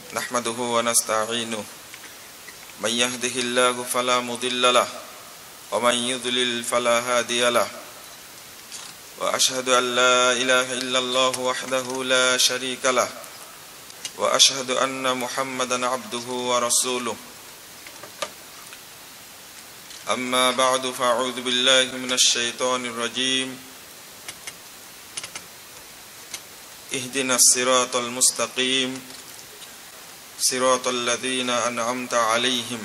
نحمده ونستعينه من يهده الله فلا مضل له ومن يضلل فلا هادي له وأشهد أن لا إله إلا الله وحده لا شريك له وأشهد أن محمدا عبده ورسوله أما بعد فأعوذ بالله من الشيطان الرجيم اهدنا الصراط المستقيم صراط الذين أنعمت عليهم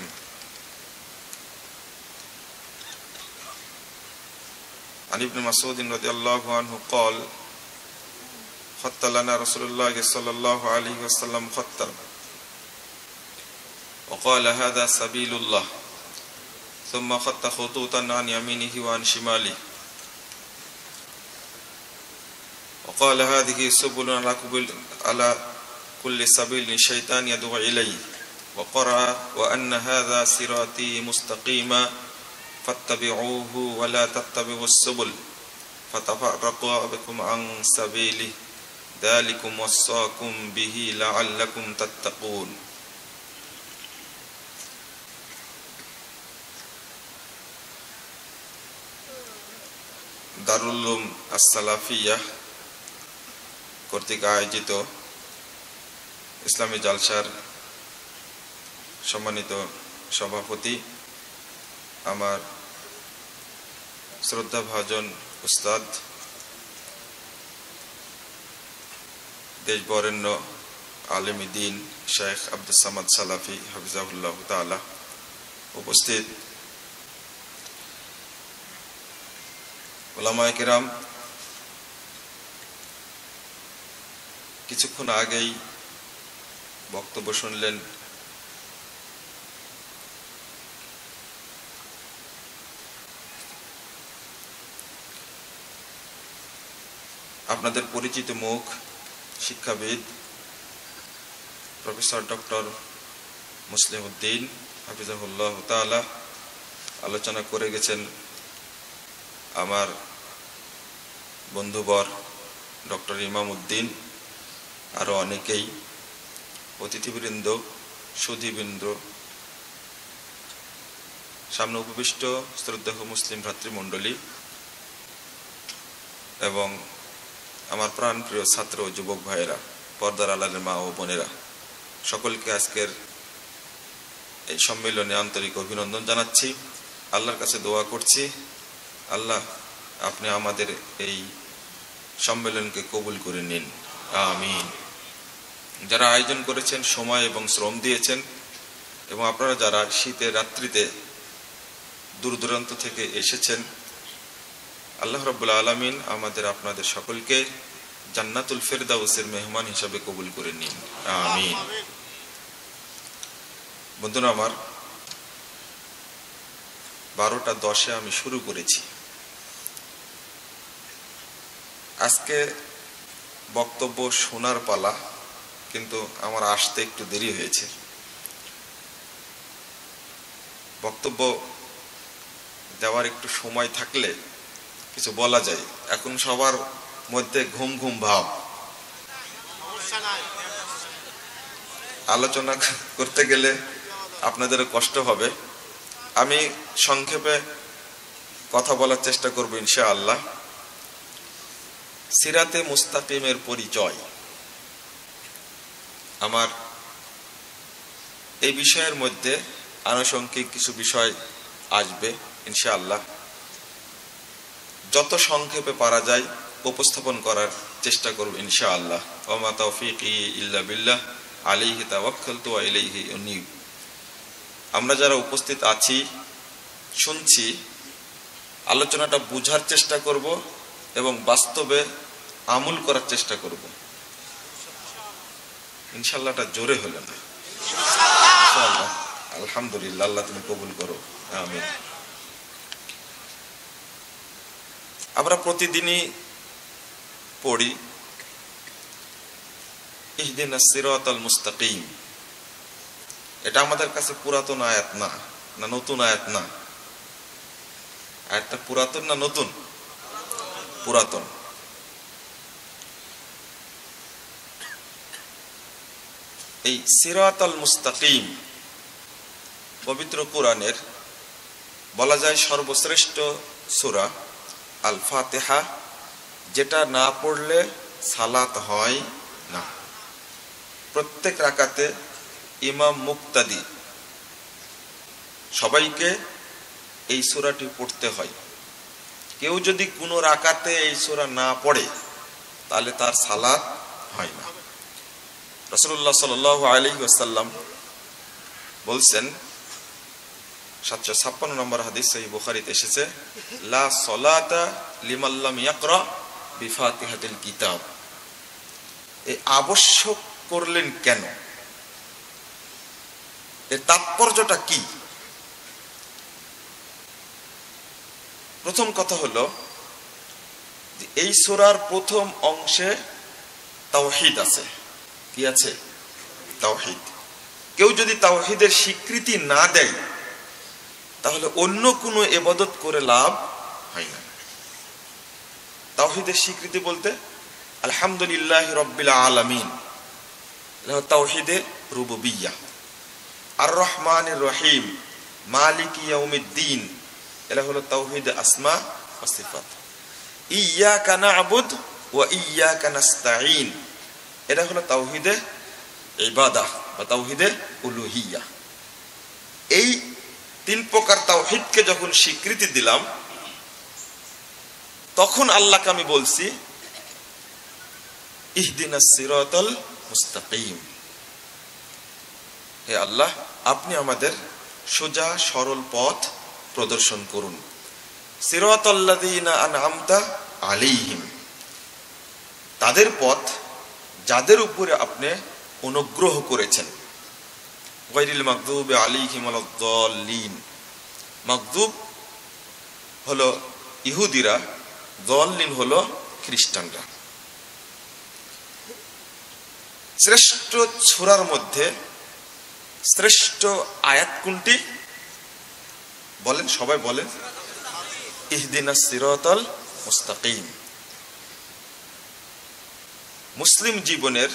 عن ابن مسعود رضي الله عنه قال خط لنا رسول الله صلى الله عليه وسلم خطا وقال هذا سبيل الله ثم خط خطوطا عن يمينه وعن شماله وقال هذه سبل على كل سبيل شيطان يدعو إليه وقرأ وأن هذا صراطي مستقيما فاتبعوه ولا تتبعوا السبل فتفرق بكم عن سبيله ذلكم وصاكم به لعلكم تتقون দারুল উলুম আস-সালাফিয়াহ কর্তৃক আয়োজিত ইসলামী জালসার সম্মানিত সভাপতি আমার শ্রদ্ধাভাজন উস্তাদ দেশবরেণ্য আলেম দ্বীন শেখ আব্দুস সামাদ সালাফি হাফিজাহুল্লাহ তাআলা, উপস্থিত উলামায়ে কেরাম, কিছুক্ষণ আগেই বক্তব্য শুনলেন আপনাদের পরিচিত মুখ শিক্ষাবিদ প্রফেসর ডক্টর মুসলিম উদ্দিন হাফিজাহুল্লাহ তাআলা আলোচনা করে গেছেন। আমার বন্ধুবর ডক্টর ইমাম উদ্দিন, আরো অনেকেই, অতিথিবৃন্দ, সুধীবৃন্দ, সামনে উপবিষ্ট শ্রদ্ধেয় মুসলিম ভ্রাতৃমণ্ডলী এবং আমার প্রাণপ্রিয় ছাত্র ও যুবক ভাইয়েরা, পর্দার আড়ালের মা ও বোনেরা, সকলকে আজকের এই সম্মেলনে আন্তরিক অভিনন্দন জানাচ্ছি। আল্লাহর কাছে দোয়া করছি, আল্লাহ আপনি আমাদের এই সম্মেলনকে কবুল করে নিন, আমিন। যারা আয়োজন করেছেন, সময় এবং শ্রম দিয়েছেন, এবং আপনারা যারা শীতের রাত্রিতে দূর দূরান্ত থেকে এসেছেন, আল্লাহ রাব্বুল আলামিন আমাদের আপনাদের সকলকে জান্নাতুল ফেরদাউসের মেহমান হিসাবে কবুল করে নিন, আমিন। বন্ধুরা আমার, 12:10 আমি শুরু করেছি। আজকে বক্তব্য শোনার পালা, কিন্তু আমার আসতে একটু দেরি হয়েছে। বক্তব্য দেওয়ার একটু সময় থাকলে কিছু বলা যায়। এখন সবার মধ্যে ঘুম ঘুম ভাব, আলোচনা করতে গেলে আপনাদের কষ্ট হবে। আমি সংক্ষেপে কথা বলার চেষ্টা করব ইনশাআল্লাহ। সিরাতে মুস্তাকিমের পরিচয়, আমার এই বিষয়ের মধ্যে আনুষঙ্গিক কিছু বিষয় আসবে ইনশাআল্লাহ। যত সংক্ষেপে পারা যায় উপস্থাপন করার চেষ্টা করব ইনশাআল্লাহ। ওয়া মা তাওফীকি ইল্লা বিল্লাহ আলাইহি তাওয়াক্কালতু ওয়া ইলাইহি উনীব। আমরা যারা উপস্থিত আছি, শুনছি, আলোচনাটা বুঝার চেষ্টা করব এবং বাস্তবে আমল করার চেষ্টা করব ইনশাআল্লাহটা জোরে হলো না ইনশাআল্লাহ। আলহামদুলিল্লাহ, আল্লাহ তুমি কবুল করো, আমিন। আমরা প্রতিদিনই পড়ি ইহদিনাস সিরাতাল মুস্তাকিম। এটা আমাদের কাছে পুরাতন আয়াত না, না নতুন আয়াত না। আয়াতটা পুরাতন না নতুন? এই সিরাতাল মুস্তাকিম পবিত্র কোরআনের বলা যায় সর্বশ্রেষ্ঠ সূরা আল ফাতিহা, যেটা না পড়লে সালাত হয় না। প্রত্যেক রাকাতে ইমাম মুক্তাদি সবাইকে এই সূরাটি পড়তে হয়। কেউ যদি কোনো রাকাতে এই সূরা না পড়ে তাহলে তার সালাত হয় না। রাসূলুল্লাহ সাল্লাল্লাহু আলাইহি ওয়াসাল্লাম বলছেন, 756 নম্বর হাদিস সহিহ বুখারীতে এসেছে, লা সালাতা লিমান লাম ইয়াকরা বিফাতিহাতিল কিতাব। এই আবশ্যক করলেন কেন? এর তাৎপর্যটা কি? প্রথম কথা হলো এই সূরার প্রথম অংশে তাওহীদ আছে। কি আছে? তাওহীদ। কেউ যদি তাওহীদের স্বীকৃতি না দেয় তাহলে অন্য কোনো ইবাদত করে লাভ হয় না। তাওহীদের স্বীকৃতি বলতে আলহামদুলিল্লাহি রাব্বিল আলামিন, এটা তাওহীদে রুবুবিয়্যাহ। আর রহমানির রহিম, মালিকি ইয়াউমিদ্দিন, এটা হলো তাওহীদে আসমা ওয়া সিফাত। ইয়াকা না'বুদ ওয়া ইয়াকা নাস্তাঈন, এটা হলো তাওহীদে ইবাদাহ বা তাওহীদে উলুহিয়্যাহ। এই তিন প্রকার তাওহীদকে যখন স্বীকৃতি দিলাম তখন আল্লাহকে আমি বলছি ইহদিনাস সিরাতাল মুস্তাকিম, হে আল্লাহ আপনি আমাদের সোজা সরল পথ প্রদর্শন করুন। সিরাতাল্লাযীনা আন'আমতা আলাইহিম, তাদের পথ যাদের উপরে আপনি অনুগ্রহ করেছেন। গায়রিল মাগদুবি আলাইহিম ওয়ালাদ-দাল্লিন, মাগদুব হলো ইহুদিরা, দাল্লিন হলো খ্রিস্টানরা। শ্রেষ্ঠ সূরার মধ্যে শ্রেষ্ঠ আয়াত কোনটি বলেন? সবাই বলেন, ইহদিনাস সিরাতাল মুস্তাকিম। মুসলিম জীবনের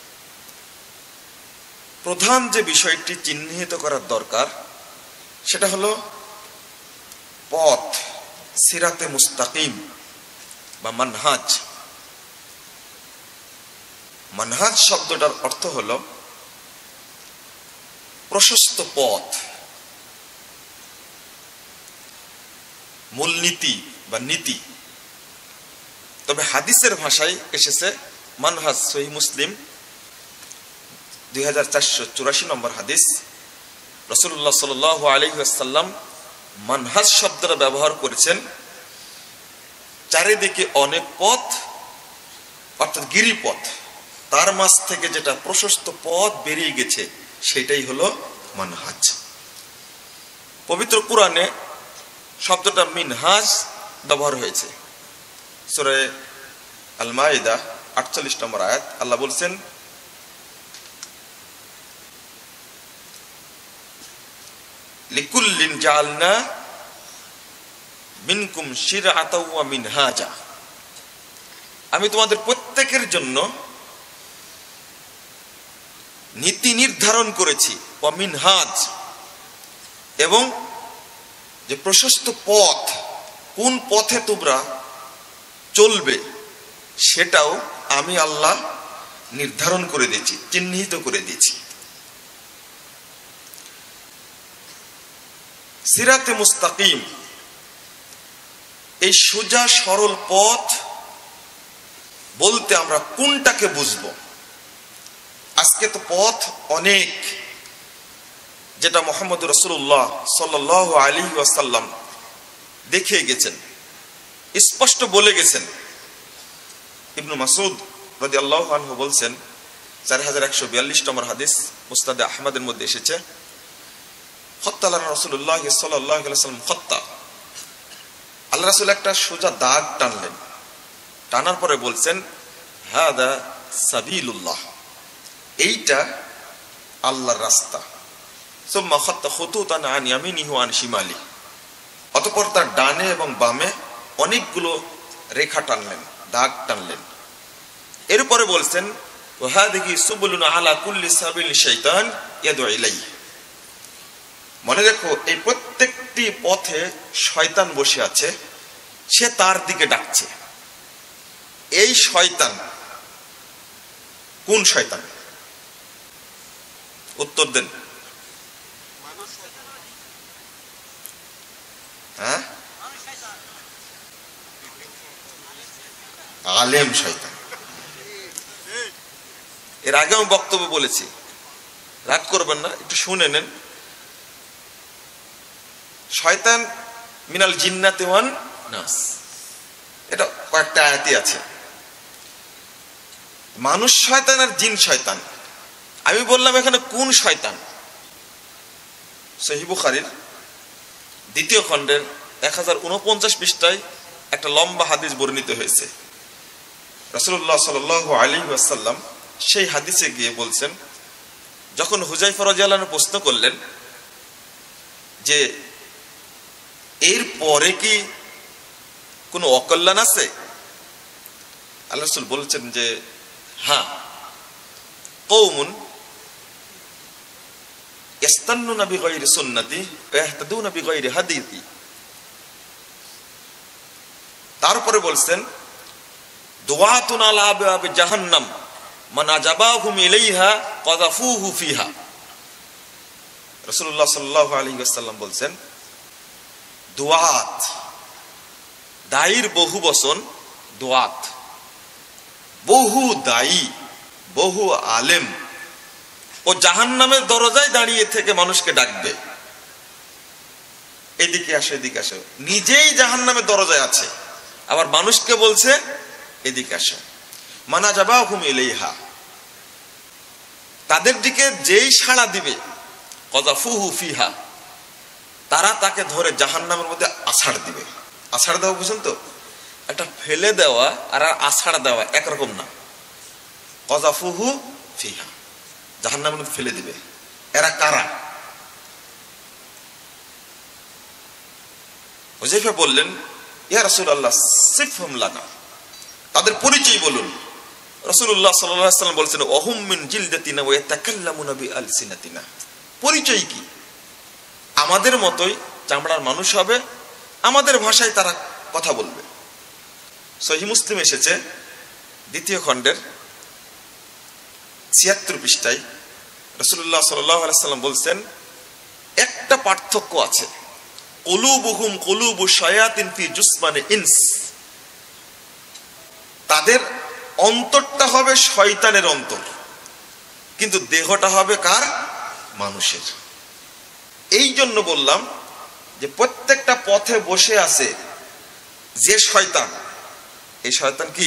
প্রধান যে বিষয়টি চিহ্নিত করার দরকার সেটা হলো পথ, সিরাতে মুস্তাকিম বা মানহাজ। মানহাজ শব্দটার অর্থ হলো প্রশস্ত পথ, মূলনীতি বা নীতি। তবে হাদিসের ভাষায় এসেছে মানহাজ, সহিহ মুসলিম 2484 নম্বর হাদিস। রাসূলুল্লাহ সাল্লাল্লাহু আলাইহি ওয়াসাল্লাম মানহাজ শব্দটা ব্যবহার করেছেন চারিদিকে অনেক পথ, অর্থাৎ গিরিপথ, তার মাঝ থেকে যেটা প্রশস্ত পথ বেরিয়ে গেছে সেটাই হলো মানহাজ। পবিত্র কোরআনে শব্দটা মিনহাজ ব্যবহার হয়েছে। সূরা আল মাইদা 48 নম্বর আয়াত, আল্লাহ বলছেন, লিকুল্লিন জাআলনা মিনকুম শিরআতাও ওয়া মিনহাজা, আমি তোমাদের প্রত্যেকের জন্য নীতি নির্ধারণ করেছি, ওয়া মিনহাজ, এবং যে প্রশস্ত পথ, কোন পথে তোমরা চলবে সেটাও আমি আল্লাহ নির্ধারণ করে দিয়েছি, চিহ্নিত করে দিয়েছি। সিরাতে মুস্তাকিম, এই সোজা সরল পথ বলতে আমরা কোনটাকে বুঝবো? আজকে তো পথ অনেক, যেটা মুহাম্মদ রাসূলুল্লাহ সাল্লাল্লাহু আলাইহি ওয়াসাল্লাম দেখে গেছেন, স্পষ্ট বলে গেছেন। ইবনু মাসউদ রাদিয়াল্লাহু আনহু বলছেন, 4142 নম্বর হাদিস মুসনাদ আহমদের মধ্যে এসেছে, খত্তালা রাসূলুল্লাহ সাল্লাল্লাহু আলাইহি ওয়াসাল্লাম খত্তা, আল্লাহ রাসূল একটা সোজা দাগ টানলেন, টানার পরে বলছেন, হাদা সাবিলুল্লাহ, এইটা আল্লাহর রাস্তা। সুম্মা খাত্তা খুতুতান আন ইয়ামিনিহি ওয়া আন শিমালি, অতঃপর তার ডানে এবং বামে অনেকগুলো রেখা টানলেন, দাগ টানলেন। এরপরে বলছেন, ওয়া হাদিহি সুবুলুন আলা কুল্লি সাবিলি শাইতান ইয়াদউ ইলাইহি। মনে রেখো, এই প্রত্যেকটি পথে শয়তান বসে আছে, সে তার দিকে ডাকছে। এই শয়তান কোন শয়তান? উত্তর দেন। হ্যাঁ, আলেম শয়তান। এর আগে আমি বক্তব্য বলেছি, রাগ করবেন না, একটু শুনে নেন। শয়তান মিনাল জিন্নাতি ওয়ান নাস, এটা কয়েকটা আয়াতি আছে। মানুষ শয়তান আর জিন শয়তান। আমি বললাম এখানে কোন শয়তান? সহিহ বুখারীর 2য় খণ্ডের 1049 পৃষ্ঠায় একটা লম্বা হাদিস বর্ণিত হয়েছে। রাসূলুল্লাহ সাল্লাল্লাহু আলাইহি ওয়াসাল্লাম সেই হাদিসে গিয়ে বলছেন, যখন হুযায়ফা রাদিয়াল্লাহু আনহু প্রশ্ন করলেন যে এর পরে কি কোনো অকল্যাণ আছে, আল্লাহ রাসূল বলছেন যে হ্যাঁ, কওমুন ইস্তান্নুনা বিগাইরি সুন্নতি ওয়া ইয়াহতাদুনা বিগাইরি হাদিয়ি। তারপরে বলছেন দুআতুন আলা আবওয়াবি জাহান্নাম মান আজাবাহুম ইলাইহা কাযাফুহু ফিহা। রাসূলুল্লাহ সাল্লাল্লাহু আলাইহি ওয়াসাল্লাম বলছেন, দুআত, দায়ীর বহু বচন দুআত, বহু দায়ী, বহু আলেম ও জাহান্নামের দরজায় দাঁড়িয়ে থেকে মানুষকে ডাকবে, এদিকে আসো এদিকে আসো। নিজেই জাহান্নামের দরজায় আছে, আবার মানুষকে বলছে এদিকে আসো। মানা যাবাহুম ইলাইহা, তাদের দিকে যেই সাড়া দিবে, কাযাফুহু ফিহা, তারা তাকে ধরে জাহান্নামের মধ্যে আছাড় দিবে। আছাড় দেওয়া বুঝেন তো? একটা ফেলে দেওয়া আর আছাড় দেওয়া একরকম না। কাযাফুহু ফিহা, জাহান্নামের মধ্যে ফেলে দিবে। এরা কারা? হুযায়ফা বললেন, ইয়া রাসূলুল্লাহ সিফহুম লানা, তাদের পরিচয় বলুন। রাসূলুল্লাহ সাল্লাল্লাহু আলাইহি ওয়াসাল্লাম বলছেন, ওয়াহুম মিন জিলদাতিনা ওয়া ইয়াতাকাল্লামুনা বিআলসিনাতিনা। পরিচয় কি? আমাদের মতোই চামড়ার মানুষ হবে, আমাদের ভাষায় তারা কথা বলবে। সহিহ মুসলিম এসেছে 2য় খণ্ডের 76 পৃষ্ঠায় রাসূলুল্লাহ সাল্লাল্লাহু আলাইহি ওয়াসাল্লাম বলছেন, একটা পার্থক্য আছে, কুলুবুহুম কুলুবু শায়াতিন ফি জুসমানি ইনস। তাদের অন্তরটা হবে শয়তানের অন্তর, কিন্তু দেহটা হবে কার? মানুষের। এই জন্য বললাম যে প্রত্যেকটা পথে বসে আছে যে শয়তান, এই শয়তান কি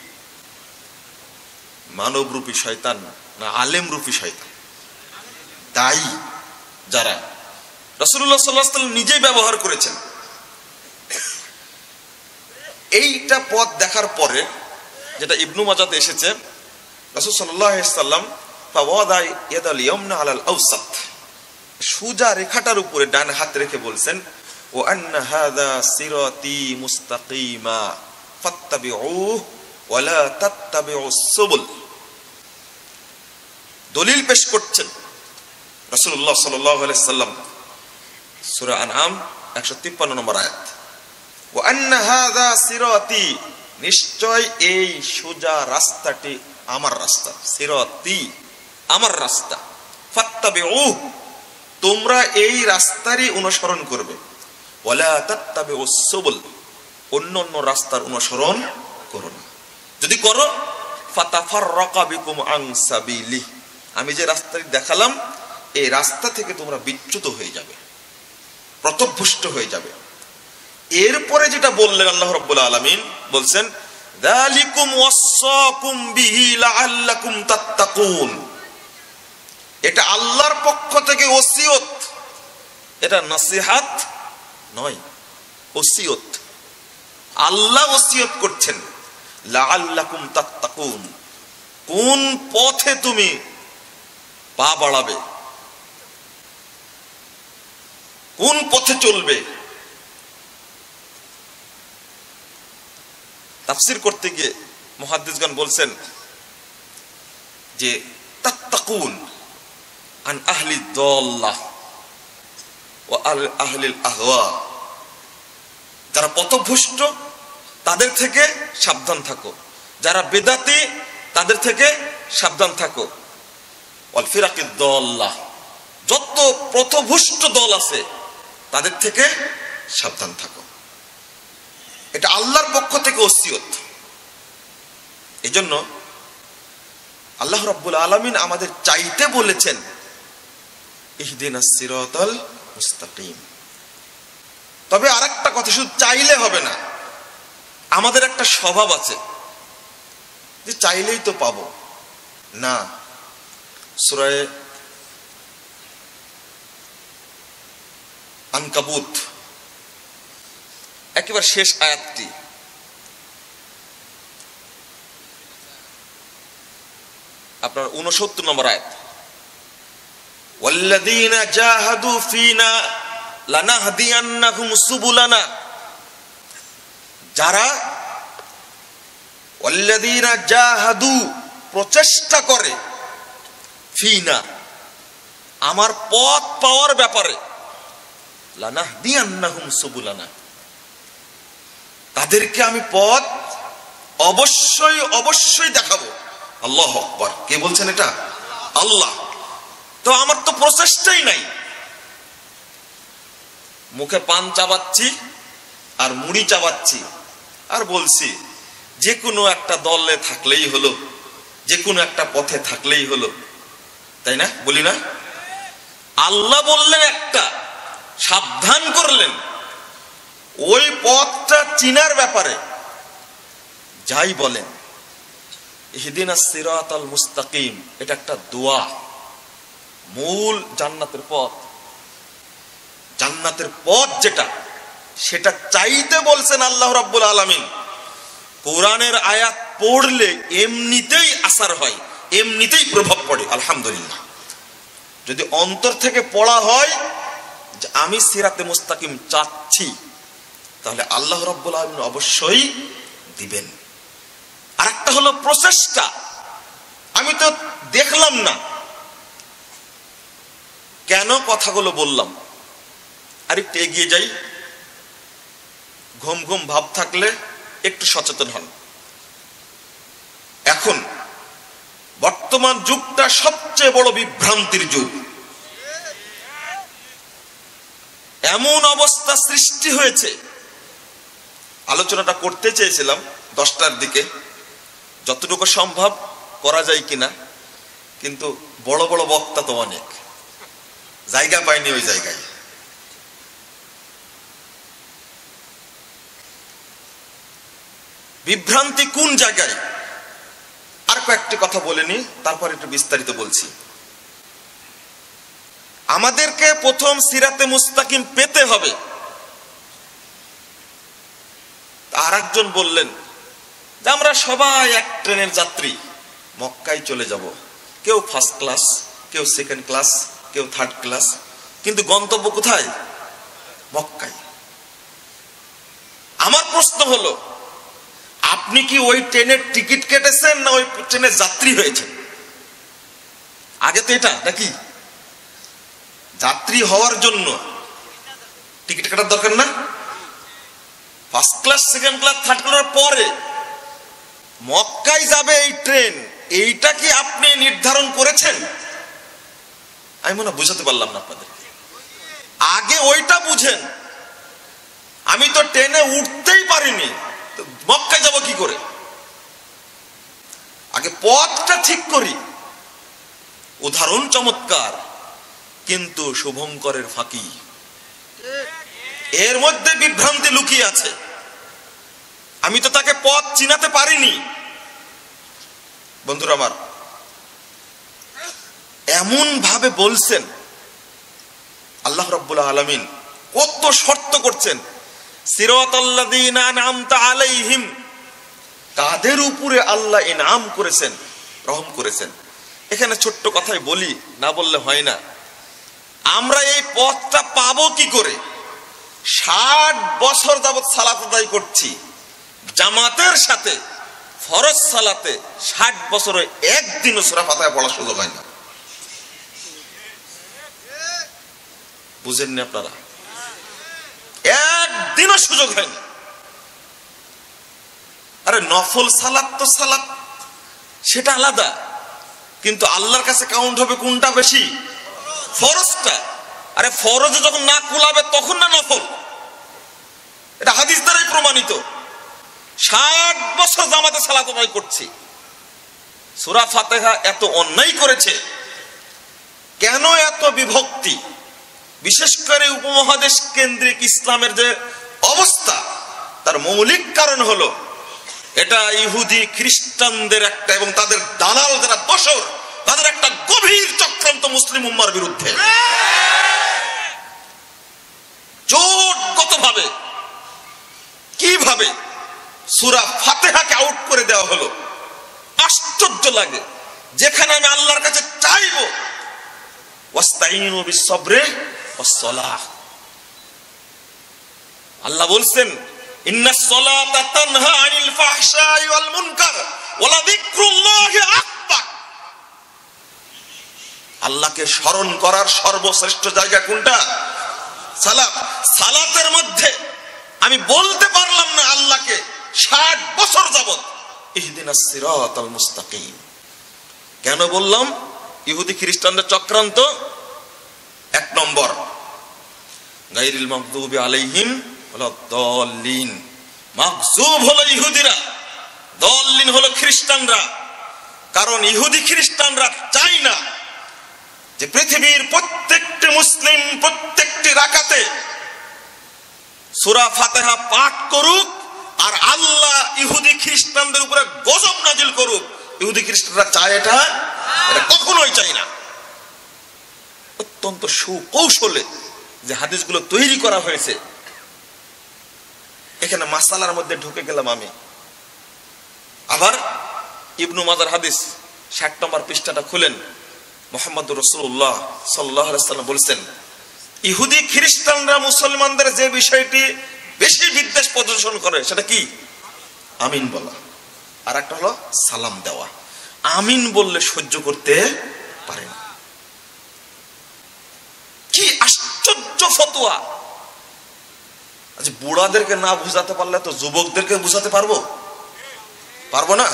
মানবরূপী শয়তান না আলেম রূপী শয়তান? দায়ী যারা, রাসূলুল্লাহ সাল্লাল্লাহু আলাইহি ওয়াসাল্লাম নিজেই ব্যবহার করেছেন। এইটা পথ দেখার পরে যেটা ইবনু মাজাতে এসেছে, রাসূল সাল্লাল্লাহু আলাইহি ওয়াসাল্লাম ফাওয়াদা ইয়াদাল ইয়ামনা আলাল আওসাত, সোজা রেখাটার উপরে ডান হাত রেখে বলছেন, ওয়া আন্না হাযা সিরাতি মুস্তাকিমা ফাত্তাবিউহু ওয়া লা তাত্তাবিউস সুবুল। দলিল পেশ করছেন রাসূলুল্লাহ সাল্লাল্লাহু আলাইহি ওয়াসাল্লাম, সূরা আনআম 153 নম্বর আয়াত। ওয়া আন্না হাযা সিরাতি, নিশ্চয় এই সোজা রাস্তাটি আমার রাস্তা। সিরাতি, আমার রাস্তা। ফাত্তাবিউহু, তোমরা এই রাস্তারই অনুসরণ করবে। ওয়ালা তাত্তাবিউস সুবুল, অন্য অন্য রাস্তার অনুসরণ করো না। যদি করো ফাতাফাররাকা বিকুম আন সাবিলি, আমি যে রাস্তাটি দেখালাম এই রাস্তা থেকে তোমরা বিচ্যুত হয়ে যাবে, পথভ্রষ্ট হয়ে যাবে। এরপরে যেটা বললেন আল্লাহ রাব্বুল আলামিন বলছেন, যালিকুম ওয়াসাকুম বিহি লাআল্লাকুম তাত্তাকুন। এটা আল্লাহর পক্ষ থেকে ওসিয়ত, এটা নসিহত নয়, ওসিয়ত। আল্লাহ ওসিয়ত করছেন, লাআল্লাকুম তাত্তাকুন, কোন পথে তুমি পা বাড়াবে, কোন পথে চলবে। তাফসীর করতে গিয়ে মুহাদ্দিসগণ বলছেন, যে তাত্তাকুন আন আহলি দাল্লাহ ওয়া আহলিল আহওয়া, যারা পথভ্রষ্ট তাদের থেকে সাবধান থাকো, যারা বেদাতি তাদের থেকে সাবধান থাকো। ওয়াল ফিরাকিদ দাল্লাহ, যত পথভ্রষ্ট দল আছে তাদের থেকে সাবধান থাকো। এটা আল্লাহর পক্ষ থেকে ওসিয়ত। এজন্য আল্লাহ রাব্বুল আলামিন আমাদের চাইতে বলেছেন ইহদিনাস সিরাতাল মুস্তাকিম। তবে আরেকটা কথা, শুধু চাইলে হবে না, আমাদের একটা স্বভাব আছে যে চাইলেই তো পাবো না। সূরা আনকাবুত একেবারে শেষ আয়াতটি, আপনার 69 নম্বর আয়াত, ওয়াল্লাযীনা জাহাদু ফীনা লানাহদিয়ান্নাহুম সুবুলানা, যারা ওয়াল্লাযীনা জাহাদু প্রচেষ্টা করে, ফীনা আমার পথ পাওয়ার ব্যাপারে, লানাহদিয়ান্নাহুম সুবুলানা তাদেরকে আমি পথ অবশ্যই অবশ্যই দেখাবো। আল্লাহু আকবার। কে বলছেন এটা? আল্লাহ। তো আমার তো প্রচেষ্টাই নাই, মুখে পান চাবাচ্ছি আর মুড়ি চাবাচ্ছি আর বলছি যে কোনো একটা দলে থাকলেই হলো, যে কোনো একটা পথে থাকলেই হলো, তাই না? বলি না? আল্লাহ বললেন একটা, সাবধান করলেন ওই পথটা চিনার ব্যাপারে। যাই বলেন ইহদিনাস সিরাতাল মুস্তাকিম, এটা একটা দোয়া, মূল জান্নাতের পথ। জান্নাতের পথ যেটা, সেটা চাইতে বলছেন আল্লাহ রাব্বুল আলামিন। কোরআনের আয়াত পড়লে এমনিতেই আসার হয়, এমনিতেই প্রভাব পড়ে। আলহামদুলিল্লাহ, যদি অন্তর থেকে পড়া হয় যে আমি সিরাতে মুস্তাকিম চাচ্ছি, তাহলে আল্লাহ রাব্বুল আলামিন অবশ্যই দিবেন। আরেকটা হলো প্রচেষ্টা। আমি তো দেখলাম না, কেন কথাগুলো বললাম? আরেকটু এগিয়ে যাই। ঘুম ঘুম ভাব থাকলে একটু সচেতন হন। এখন বর্তমান যুগটা সবচেয়ে বড় বিভ্রান্তির যুগ। এমন অবস্থা সৃষ্টি হয়েছে, আলোচনাটা করতে চেয়েছিলাম 10টার দিকে, যতটুকু সম্ভব করা যায় কিনা, কিন্তু বড় বড় বক্তা তো অনেক, জায়গা পাইনি ওই জায়গায়। বিভ্রান্তি কোন জায়গায়? আর কয়েকটি কথা বলে নি, তারপর একটু বিস্তারিত বলছি। আমাদেরকে প্রথম সিরাতে মুস্তাকিম পেতে হবে। আর একজন বললেন যে আমরা সবাই এক ট্রেনের যাত্রী, মক্কায় চলে যাব, কেউ ফার্স্ট ক্লাস, কেউ সেকেন্ড ক্লাস, কেউ থার্ড ক্লাস, কিন্তু গন্তব্য কোথায়? মক্কায়। আমার প্রশ্ন হলো, আপনি কি ওই ট্রেনের টিকিট কেটেছেন না ওই ট্রেনের যাত্রী হয়েছেন? আগে তো এটা নাকি? যাত্রী হওয়ার জন্য টিকিট কাটার দরকার না? First class, second class, third class পরে মক্কায় যাবে এই ট্রেন, এইটা কি আপনি নির্ধারণ করেছেন? আমি মনে হয় বুঝাতে পারলাম না আপনাদের। আগে ওইটা বুঝেন। আমি তো ট্রেনে উঠতেই পারিনি, মক্কায় যাব কি করে? আগে পথটা ঠিক করি। উদাহরণ চমৎকার, কিন্তু শুভঙ্করের ফাঁকি, এর মধ্যে বিভ্রান্তি লুকিয়ে আছে। আমি তো তাকে পথ চিনাতে পারিনি। বন্ধুরা আমার, এমন ভাবে বলছেন আল্লাহ রাব্বুল আলামিন, কত শর্ত করছেন। সিরাতাল্লাযীনা আনআমতা আলাইহিম, তাদের উপরে আল্লাহ ইনআম করেছেন, রহম করেছেন। এখানে ছোট্ট কথাই বলি, না বললে হয় না। আমরা এই পথটা পাবো কি করে? 60 বছর যাবত সালাত আদায় করছি জামাতের সাথে, ফরজ সালাতে 60 বছরে একদিনও সূরা ফাতিহা পড়ার সুযোগ হয় না। বুঝেননি আপনারা? একদিনও সুযোগ হয়নি। আরে নফল সালাত তো সালাত, সেটা আলাদা, কিন্তু আল্লাহর কাছে কাউন্ট হবে কোনটা বেশি? ফরজটা। আরে ফরজে যখন না কুলাবে তখন না নফল, এটা হাদিস দ্বারাই প্রমাণিত। 60 বছর জামাতে সালাত আদায় করছি, সূরা ফাতিহা এত অন্যায় করেছে কেন? এত বিভক্তি, বিশেষ করে উপমহাদেশ কেন্দ্রিক ইসলামের যে অবস্থা, তার মৌলিক কারণ হলো এটা ইহুদি খ্রিস্টানদের একটা এবং তাদের দালাল যারা দোসর, তাদের একটা গভীর চক্রান্ত মুসলিম উম্মার বিরুদ্ধে। জোটগতভাবে কিভাবে সূরা ফাতিহাকে আউট করে দেওয়া হলো, আশ্চর্য লাগে। যেখানে আমি আল্লাহর কাছে চাইবো ওয়াস্তাইনু বিস-সাবরি ওয়াস-সালাহ, আল্লাহ বলছেন ইন্নাস সালাতা তানহা আনিল ফাহশাই ওয়াল মুনকার ওয়া লাযিকরুল্লাহি আকবার। আল্লাহকে স্মরণ করার সর্বশ্রেষ্ঠ জায়গা কোনটা? সালাত। সালাতের মধ্যে আমি বলতে পারলাম না আল্লাহকে 60 বছর যাবত ইহদিনাস সিরাতাল মুস্তাকিম। কেন বললাম? ইহুদি খ্রিস্টানদের চক্রান্ত। 1 নম্বর, গায়রিল মাগদুবি আলাইহিম ওয়ালাদ-দাল্লিন। মাগজুব হলো ইহুদিরা, দাল্লিন হলো খ্রিস্টানরা। কারণ ইহুদি খ্রিস্টানরা চায় না যে পৃথিবীর প্রত্যেকটি মুসলিম প্রত্যেকটি রাকাতে সূরা ফাতিহা পাঠ করুক আর আল্লাহ ইহুদি খ্রিস্টানদের উপরে গজব নাজিল করুক। ইহুদি খ্রিস্টানরা চায় এটা? এটা কখনোই চায় না। অত্যন্ত সুকৌশলে যে হাদিসগুলো তৈরি করা হয়েছে, এখানে মাসালার মধ্যে ঢুকে গেলাম আমি। আবার ইবনু মাজার হাদিস 60 নম্বর পৃষ্ঠাটা খুলেন, মুহাম্মদুর রাসূলুল্লাহ সাল্লাল্লাহু আলাইহি ওয়াসাল্লাম বলেছেন, ইহুদি খ্রিস্টানরা মুসলমানদের যে বিষয়টি বেশি বিদ্বেষ প্রদর্শন করে সেটা কি? আমিন বলা। আর একটা হলো সালাম দেওয়া। আমিন বললে সহ্য করতে পারে না। কি আশ্চর্য ফতোয়া! আচ্ছা, বুড়াদেরকে না বুঝাতে পারলে তো যুবকদেরকে বুঝাতে পারবো? পারবো না?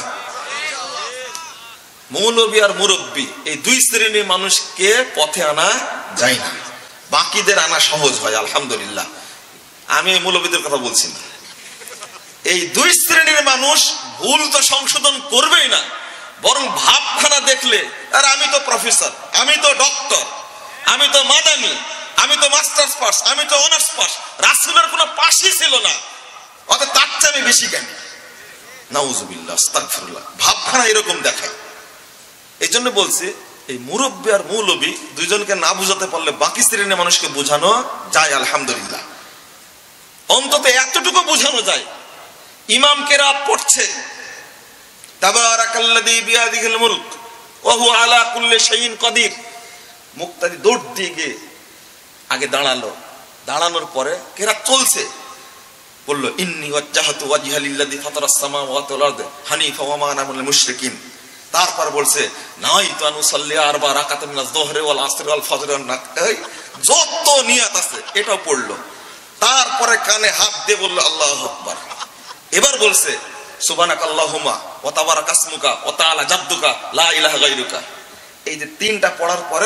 মৌলবী আর মুরব্বী এই দুই শ্রেণীর মানুষকে পথে আনা যায় না, বাকিদের আনা সহজ হয় আলহামদুলিল্লাহ। আমি মৌলবীদের কথা বলছি না। এই দুই শ্রেণীর মানুষ ভুল তো সংশোধন করবেই না, বরং ভাবখানা দেখলে আর আমি তো প্রফেসর, আমি তো ডক্টর, আমি তো মাদানি, আমি তো মাস্টার্স পাস, আমি তো অনার্স পাস, রাসূলের কোনো পাশই ছিল না, অত তার চেয়ে আমি বেশি জ্ঞানী। নাউজুবিল্লাহ, আস্তাগফিরুল্লাহ। ভাবখানা এরকম দেখায়। এই জন্য বলছি, এই মুরব্বী আর মৌলবী দুইজনকে না বুঝাতে পারলে বাকি শ্রেণীর মানুষকে বোঝানো যায় আলহামদুলিল্লাহ। অন্তত এতটুকু বোঝানো যায়, ইমাম কেরাত পড়ছে তাবারাকাল্লাযী বিয়াদিহিল মুলক ওয়া হুয়া আলা কুল্লি শাইইন কাদির, মুক্তাদি দৌড় দিয়ে গিয়ে আগে দাঁড়ালো, দাঁড়ানোর পরে কেরাত চলছে, বলল ইন্নী ওয়াজ্জাহতু ওয়াজহা লিল্লাযী ফাতারাস সামাওয়াতি ওয়াল আরদ হানিফা ওয়া মা আনা মিনাল মুশরিকিন। তারপর বলছে নাইতু আন উসাল্লি আরবা রাকাতান মিনাজ যুহরি ওয়াল আসরি ওয়াল ফজরি ওয়ান নাকাই, যত নিয়াত আছে এটাও পড়লো। তারপরে কানে হাত দিয়ে বলল আল্লাহু আকবার। এবার বলছে সুবহানাকাল্লাহুম্মা ওয়া তাবারাকা ইসমুকা ওয়া তাআলা জাদ্দুকা লা ইলাহা গায়রুকা। এই যে তিনটা পড়ার পরে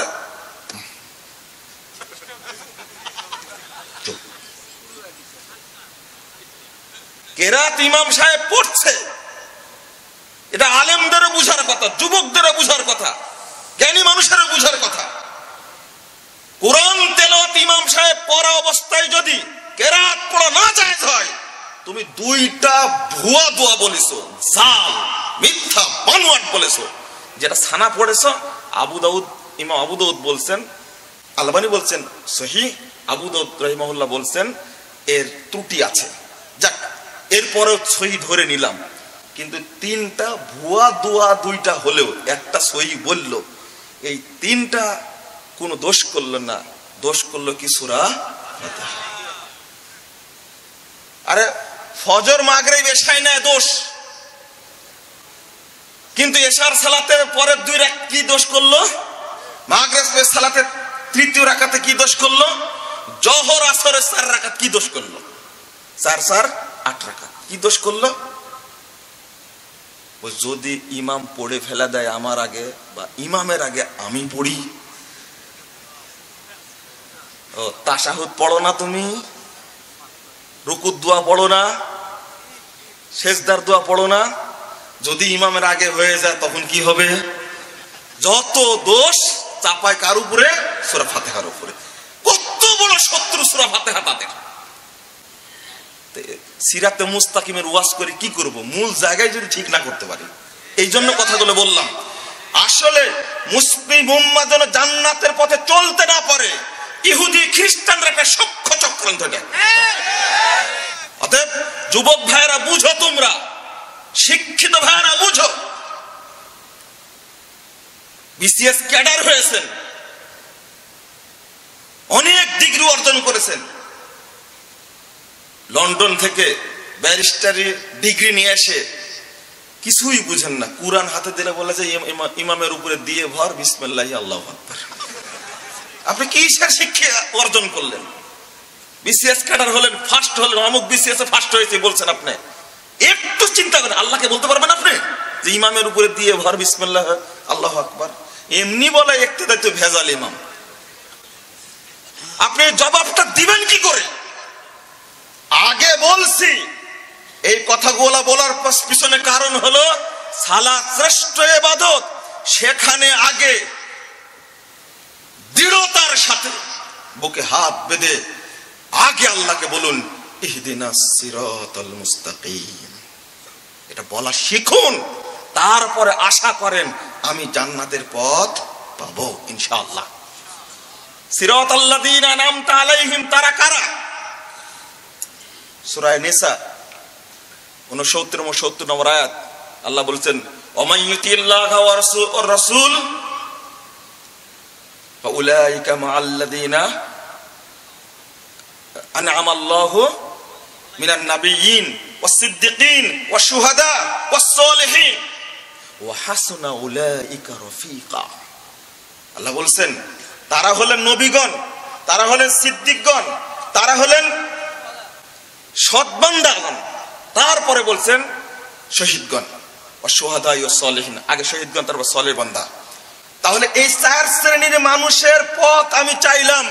কেরাত ইমাম সাহেব পড়ছে, এটা আলেমদেরও বুঝার কথা, যুবকদেরও বুঝার কথা, জ্ঞানী মানুষেরও বুঝার কথা। কোরআন তেলাওয়াত ইমাম সাহেব পড়া অবস্থায় যদি কেরাত পড়া না জায়েজ হয়, তুমি দুইটা ভুয়া দোয়া বলেছো, জাল, মিথ্যা, বানোয়াট বলেছো। যেটা সানা পড়েছো, আবু দাউদ, ইমাম আবু দাউদ বলছেন, আলবানী বলছেন সহিহ, আবু দাউদ রাহিমাহুল্লাহ বলছেন এর ত্রুটি আছে। যাক, এরপরেও সহিহ ধরে নিলাম, কিন্তু তিনটা ভুয়া দোয়া দুইটা হলেও একটা সহিহ বলল, এই তিনটা কোনো দোষ করলো না, দোষ করলো কি সূরা ফাতিহা। আরে ফজর মাগরিব এশায় না দোষ, কিন্তু এশার সালাতে পরের 2 রাকাত কি দোষ করলো? মাগরিবের সালাতে তৃতীয় রাকাতে কি দোষ করলো? জোহর আসরের 4 রাকাত কি দোষ করলো? 4 4 8 রাকাত কি দোষ করলো? ও যদি ইমাম পড়ে ফেলা দেয় আমার আগে বা ইমামের আগে আমি পড়ি, ও তাশাহুদ পড়ো না, তুমি রুকুর দোয়া পড়ো না, সেজদার দোয়া পড়ো না, যদি ইমামের আগে হয়ে যায় তখন কি হবে? যত দোষ চাপায় কার উপরে? সূরা ফাতিহার উপরে। কত বড় শত্রু সূরা ফাতিহা তাদের। সিরাতে মুস্তাকিমের ওয়াজ করে কি করব? মূল জায়গায় যদি ঠিক না করতে পারি। এই জন্য কথাগুলো বললাম। আসলে মুসলিম উম্মাহ যেন জান্নাতের পথে চলতে না পারে, ইহুদি খ্রিস্টানরা একটা সূক্ষ্ম চক্রান্ত এটা। অতএব যুবক ভাইরা বুঝো, তোমরা শিক্ষিত ভাইরা বুঝো, বিসিএস ক্যাডার হয়েছেন, অনেক ডিগ্রি অর্জন করেছেন, লন্ডন থেকে ব্যারিস্টারি ডিগ্রি নিয়ে এসে কিছুই বুঝেন না, কুরআন হাতে দিলে বলে যে ইমামের উপরে দিয়ে ভর, বিসমিল্লাহি আল্লাহু আকবার। আপনি কি শিক্ষা অর্জন করলেন? বিসিএস ক্যাডার হলেন, ফার্স্ট হলেন, অমুক বিসিএস এ ফার্স্ট হয়েছে বলছেন আপনি। একটু চিন্তা করেন, আল্লাহকে বলতে পারবেন আপনি যে ইমামের উপরে দিয়ে ভর, বিসমিল্লাহ আল্লাহু আকবার? এমনি বলে ইক্তেদাই তো ভেজাল ইমাম। আপনি জবাবটা দিবেন কি করে? আগে বলছি, এই কথাগুলো বলার পিছনে কারণ হলো সালাত শ্রেষ্ঠ ইবাদত, সেখানে আগে দৃঢ়তার সাথে বুকে হাত বেঁধে আগে আল্লাহকে বলুন, ইহদিনাস সিরাতাল মুস্তাকিম। এটা বলা শিখুন, তারপরে আশা করেন আমি জান্নাতের পথ পাবো ইনশাআল্লাহ। সিরাতাল্লাযীনা আন'আমতা আলাইহিম, তারা কারা? সূরা নিসা 69 নম্বর আয়াত আল্লাহ বলছেন, ওয়া ইউতিল্লাহা ওয়া রাসূল ফাউলাইকা মা'আল্লাযীনা আন'আমাল্লাহু মিনান নাবিয়্যিন ওয়াস-সিদ্দিকিন ওয়াশ-শুহাদা ওয়াস-সালিহিন ওয়া হাসুনা উলাইকা রাফীকা। আল্লাহ বলছেন তারা হলেন নবীগণ, তারা হলেন সিদ্দিকগণ, তারা হলেন সৎ বান্দাগণ, তারপরে বলছেন শহীদগণ, ওয়াশ-শুহাদা ওয়াস-সালিহিন, আগে শহীদগণ তারপর সালেহ বান্দা। তাহলে এই 4 শ্রেণীর মানুষের পথ আমি চাইলাম।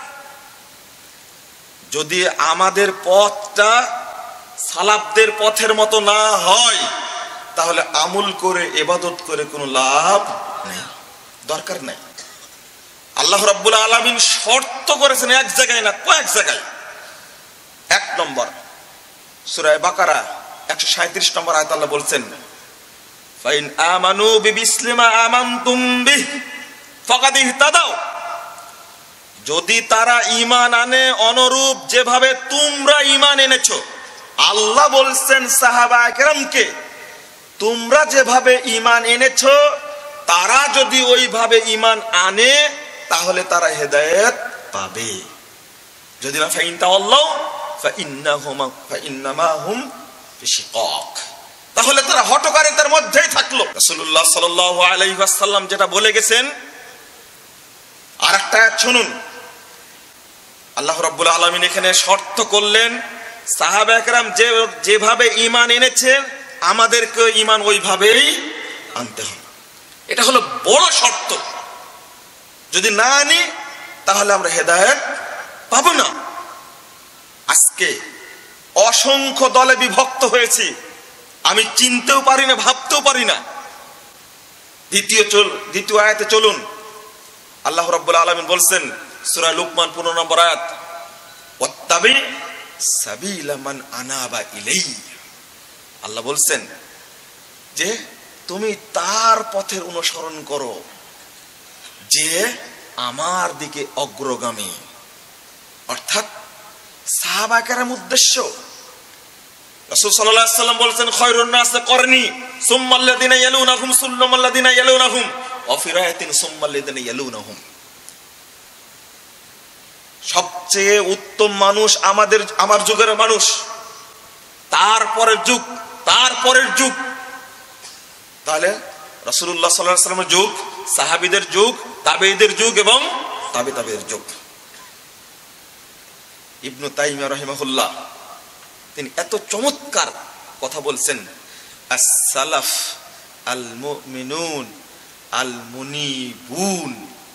যদি আমাদের পথটা সালাফদের পথের মতো না হয়, তাহলে আমল করে ইবাদত করে কোনো লাভ নেই, দরকার নাই। আল্লাহ রাব্বুল আলামিন শর্ত করেছেন এক জায়গায় না, কয়েক জায়গায়। 1 নম্বর সূরা বাকারা 137 নম্বর আয়াত আল্লাহ বলছেন, ফাইন আমানু বিমিসলিমা আমানতুম বিহি ফাকাদ ইহতাদাও। যদি তারা ঈমান আনে অনুরূপ যেভাবে তোমরা ঈমান এনেছো। আল্লাহ বলছেন সাহাবায়ে কেরামকে, তোমরা যেভাবে ঈমান এনেছো তারা যদি ওইভাবে ঈমান আনে তাহলে তারা হেদায়েত পাবে। যদি না ফাইন তাওয়াল্লাউ ফাইন্নামা হুম ফিশিকাক, তাহলে তারা হটকারিতার মধ্যেই থাকলো। রাসূলুল্লাহ সাল্লাল্লাহু আলাইহি ওয়াসাল্লাম যেটা বলে গেছেন, আরেকটা আয়াত শুনুন। আল্লাহ রাব্বুল আলামিন এখানে শর্ত করলেন, সাহাবায়ে কেরাম যেভাবে ঈমান এনেছেন আমাদেরকে ঈমান ওইভাবেই আনতে হবে। এটা হলো বড় শর্ত। যদি না আনি তাহলে আমরা হেদায়েত পাবো না। আজকে অসংখ্য দলে বিভক্ত হয়েছি, আমি চিনতেও পারি না, ভাবতেও পারি না। দ্বিতীয় আয়াতে চলুন। আল্লাহ রাব্বুল আলামিন বলছেন সূরা লুকমান 15 নম্বর আয়াত, ওয়াত্তাবি সাবিলা মান আনাবা ইলাই। আল্লাহ বলছেন যে তুমি তার পথের অনুসরণ করো যে আমার দিকে অগ্রগামী। অর্থাৎ সাহাবা কেরাম উদ্দেশ্য। রাসূল সাল্লাল্লাহু আলাইহি ওয়াসাল্লাম বলেছেন, খায়রুন নাস করনি সুম্মাল্লাযিনা ইয়ালুনাহুম সুম্মাল্লাযিনা ইয়ালুনাহুম ওয়া ফি রায়াতিন সুম্মাল্লাযিনা ইয়ালুনাহুম। সবচেয়ে উত্তম মানুষ আমার যুগের মানুষ, তারপরের যুগ, তারপরের যুগ। তাহলে রাসূলুল্লাহ সাল্লাল্লাহু আলাইহি ওয়াসাল্লামের যুগ, সাহাবীদের যুগ, তাবেঈদের যুগ এবং তাবেঈদের যুগ। ইবনু তাইমিয়া রাহিমাহুল্লাহ তিনি এত চমৎকার কথা বলছেন, আস-সালাফ আল মুমিনুন আল মুনিবুন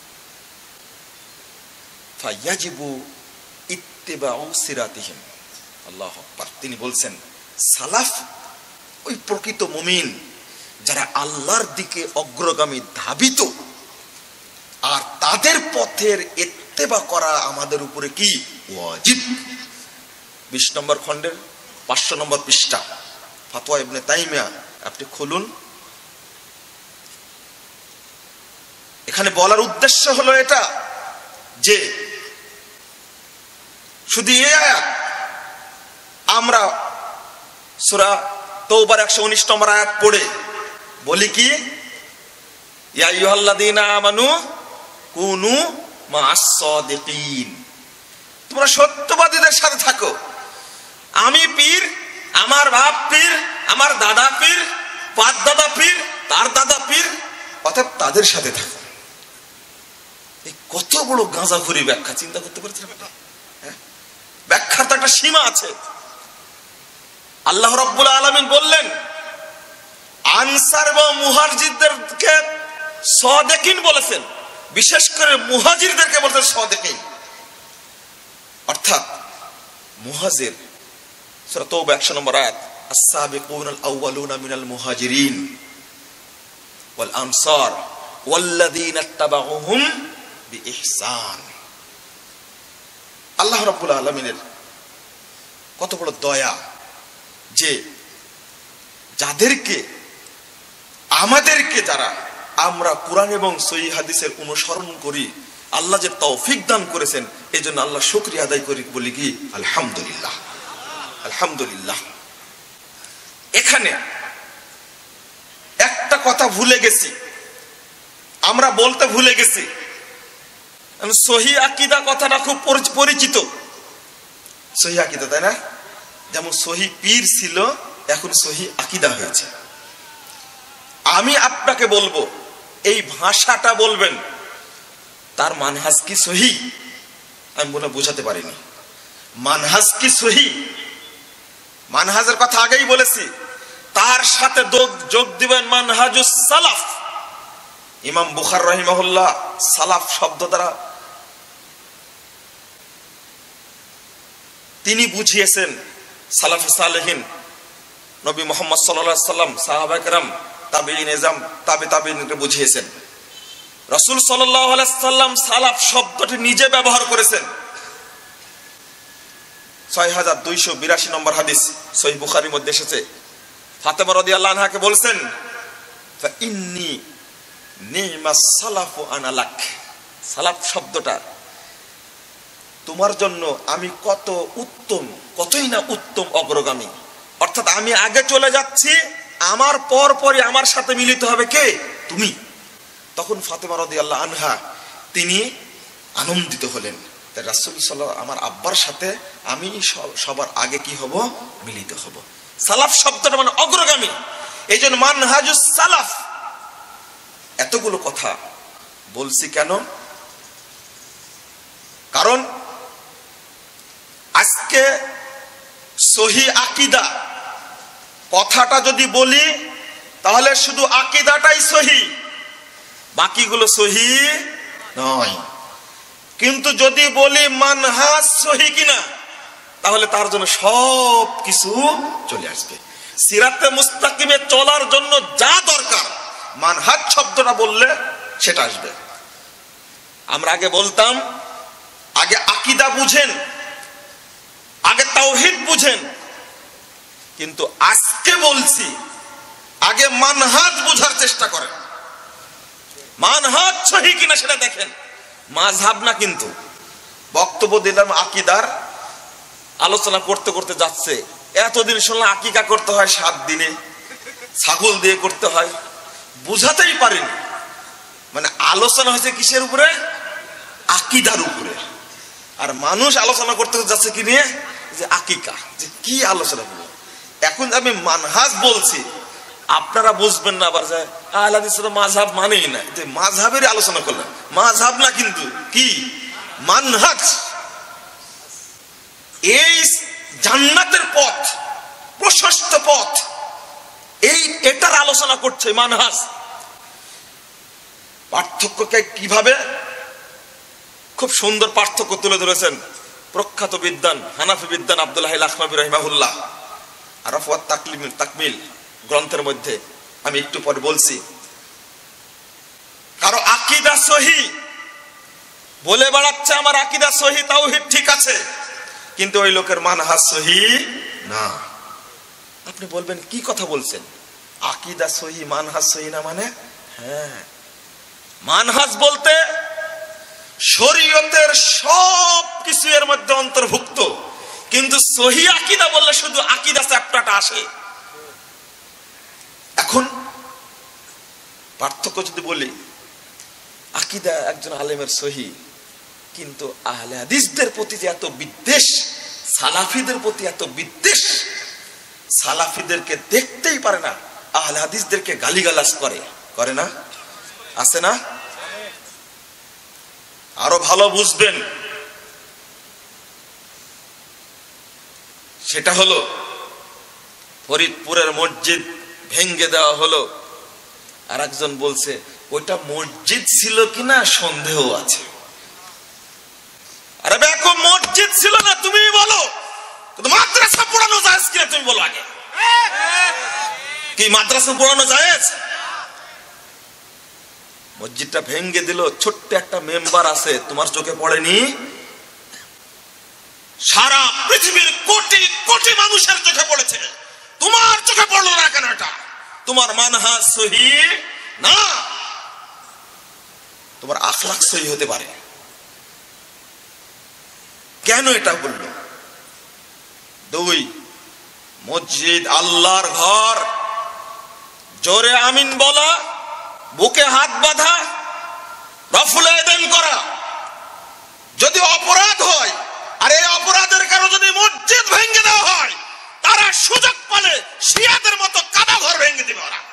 ফায়াজিবু ইত্তিবাউ সিরাতিহিম। আল্লাহু আকবার। তিনি বলছেন সালাফ ওই প্রকৃত মুমিন যারা আল্লাহর দিকে অগ্রগামী ধাবিত, আর তাদের পথের ইত্তেবা করা আমাদের উপরে কি ওয়াজিব। 20 নম্বর খণ্ডের 500 নম্বর পৃষ্ঠা ফাতোয়া ইবনে তাইমিয়া, আপনি খুলুন। এখানে বলার উদ্দেশ্য হলো এটা যে শুধু এই আয়াত আমরা সূরা তাওবার 119 নম্বর আয়াত পড়ে বলি কি, ইয়া আইয়ুহাল্লাযীনা আমানু কুনু মা'আস সাদিকিন, তোমরা সত্যবাদীদের সাথে থাকো। আমি পীর, আমার বাপ পীর, আমার দাদা পীর, পাঁচ দাদা পীর, তার দাদা পীর, অর্থাৎ তাদের সাথে থাকো। এই কত বড় গাঁজাখুরি ব্যাখ্যা, চিন্তা করতে পারছেন? ব্যাখ্যার তো একটা সীমা আছে। আল্লাহ রাব্বুল আলামিন বললেন আনসার এবং মুহাজিরদেরকে সাদিকিন বলেছেন, বিশেষ করে মুহাজিরদেরকে বলতেন সাদিকিন। অর্থাৎ মুহাজির, সূরা তাওবা 100 নম্বর আয়াত, আস-সাবিকুনাল আউয়ালুনা মিনাল মুহাজিরিন ওয়াল আনসার ওয়াল্লাযীনা ইত্তাবাউহুম বিইহসান। আল্লাহ রাব্বুল আলামিনের কত বড় দয়া যে যাদেরকে আমাদেরকে যারা আমরা কোরআন এবং সহিহ হাদিসের অনুসরণ করি, আল্লাহ যে তৌফিক দান করেছেন, এই জন্য আল্লাহ শুকরিয়া আদায় করি, বলি কি আলহামদুলিল্লাহ, আলহামদুলিল্লাহ। এখানে একটা কথা ভুলে গেছি, আমরা বলতে ভুলে গেছি। সহিহ আকীদা কথাটা খুব পরিচিত, সহিহ আকীদা, তাই না? যেমন সহিহ পীর ছিল, এখন সহিহ আকীদা হয়েছে। আমি আপনাকে বলবো, এই ভাষাটা বলবেন তার মানহাজ কি সহিহ? আমি মনে বোঝাতে পারিনি। মানহাজ কি সহিহ? মানহাজের কথা আগেই বলেছি, তার সাথে যোগ দিবেন মানহাজুস সালাফ। ইমাম বুখারী রাহিমাহুল্লাহ সালাফ শব্দ দ্বারা তিনি বুঝিয়েছেন সালাফে সালেহিন, নবী মুহাম্মদ সাল্লাল্লাহু আলাইহি সাল্লাম, সাহাবায়ে কেরাম, তাবেঈন এজাম, তাবেঈনকে বুঝিয়েছেন। রাসূল সাল্লাল্লাহু আলাইহি সাল্লাম সালাফ শব্দটি নিজে ব্যবহার করেছেন। 6282 নম্বর হাদিস সহিহ বুখারীর মধ্যে এসেছে, ফাতেমা রাদিয়াল্লাহু আনহাকে বলছেন, ফা ইন্নী নি'মাস সালাফু আনা লাক। সালাফ শব্দটা তোমার জন্য আমি কত উত্তম, কতই না উত্তম অগ্রগামী। অর্থাৎ আমি আগে চলে যাচ্ছি, আমার পরপরই আমার সাথে মিলিত হবে কে? তুমি। তখন ফাতেমা রাদিয়াল্লাহু আনহা তিনি আনন্দিত হলেন, রাসূল সাল্লাল্লাহু, আমার আব্বার সাথে আমি সবার আগে কি হব? মিলিত হব। সালাফ শব্দটা মানে অগ্রগামী। এই জন্য মানহাজুস সালাফ। এতগুলো কথা বলছি কেন? কারণ আজকে সহিহ আকীদা কথাটা যদি বলি, তাহলে শুধু আকীদাটাই সহিহ, বাকিগুলো সহিহ নয়। কিন্তু যদি বলি মানহাজ সহিহ কিনা, তাহলে তার জন্য সব কিছু চলে আসবে। সিরাতে মুস্তাকিমে চলার জন্য যা দরকার, মানহাজ শব্দটা বললে সেটা আসবে। আমরা আগে বলতাম, আগে আকীদা বুঝেন, আগে তাওহীদ বুঝেন। কিন্তু আজকে বলছি, আগে মানহাজ বোঝার চেষ্টা করেন। মানহাজ সহিহ কিনা সেটা দেখেন, মাযহাব না। কিন্তু বক্তব্য দিলাম আকীদার, আলোচনা করতে করতে যাচ্ছে। এতদিন শুনলাম আকিকা করতে হয় 7 দিনে, ছাগল দিয়ে করতে হয়, বুঝাতেই পারিনি। মানে আলোচনা হয়েছে কিসের উপরে? আকীদার উপরে। আর মানুষ আলোচনা করতে যাচ্ছে কি নিয়ে? যে আকিকা, যে কি আলোচনা করবো। এখন আমি মানহাজ বলছি, আপনারা বুঝবেন না, আবার যায় আহলে হাদিস তো মাযহাব মানেই না। মাযহাবের আলোচনা করলেন, মাযহাব না কিন্তু কি মানহাজ। এই জান্নাতের পথ, প্রশস্ত পথ, এটার আলোচনা করছে মানহাজ। পার্থক্যকে কিভাবে খুব সুন্দর পার্থক্য তুলে ধরেছেন প্রখ্যাত বিদ্বান হানাফি বিদ্বান আব্দুল্লাহ লাখমাবি রাহিমাহুল্লাহ আরাফ ওয়াত তাকমিল গ্রন্থের মধ্যে। আমি একটু পরে বলছি। কারো আকীদা সহিহ বলে বেড়াচ্ছে আমার আকীদা সহিহ, তাওহীদ ঠিক আছে, কিন্তু ওই লোকের মানহাজ সহিহ না। আপনি বলবেন কি কথা বলছেন, আকীদা সহিহ মানহাজ সহিহ না মানে? হ্যাঁ, মানহাজ বলতে শরীয়তের সব কিছু এর মধ্যে অন্তর্ভুক্ত, কিন্তু সহিহ আকীদা বললে শুধু আকীদা চ্যাপ্টারটা আসে। এখন পার্থক্য যদি বলি, আকীদা একজন আলেমের সহিহ, কিন্তু আহলে হাদিসদের প্রতি যে এত বিদ্বেষ, সালাফিদের প্রতি এত বিদ্বেষ, সালাফিদেরকে দেখতেই পারে না, আহলে হাদিসদেরকে গালিগালাজ করে না? আছে না? আরো ভালো বুঝবেন, সেটা হলো ফরিদপুরের মসজিদ ভেঙ্গে দেওয়া হলো, আর একজন বলছে ওইটা মসজিদ ছিল কিনা সন্দেহ আছে। আরে দেখো, মসজিদ ছিল না তুমি বলো, কিন্তু মাদ্রাসা পড়ানো জায়েজ কিনা তুমি বলো আগে। কি মাদ্রাসা পড়ানো জায়েজ? মসজিদটা ভেঙ্গে দিল, ছোট্ট একটা মেম্বার আছে, তোমার চোখে পড়েনি? সারা পৃথিবীর কোটি কোটি মানুষের চোখে পড়েছে, তোমার চোখে পড়লো না কেন? এটা তোমার মানহাজ সহিহ না, তোমার আখলাক সহিহ হতে পারে। কেন এটা বললো? দুই, মসজিদ আল্লাহর ঘর, জোরে আমিন বলা, বুকে হাত বাঁধা, রফুল আযান করা, যদি অপরাধ হয়, আর এই অপরাধের কারণে যদি মসজিদ ভেঙে দেওয়া হয়, তারা সুযোগ পেলে শিয়াদের মতো কাবা ঘর ভেঙে দিবে ওরা।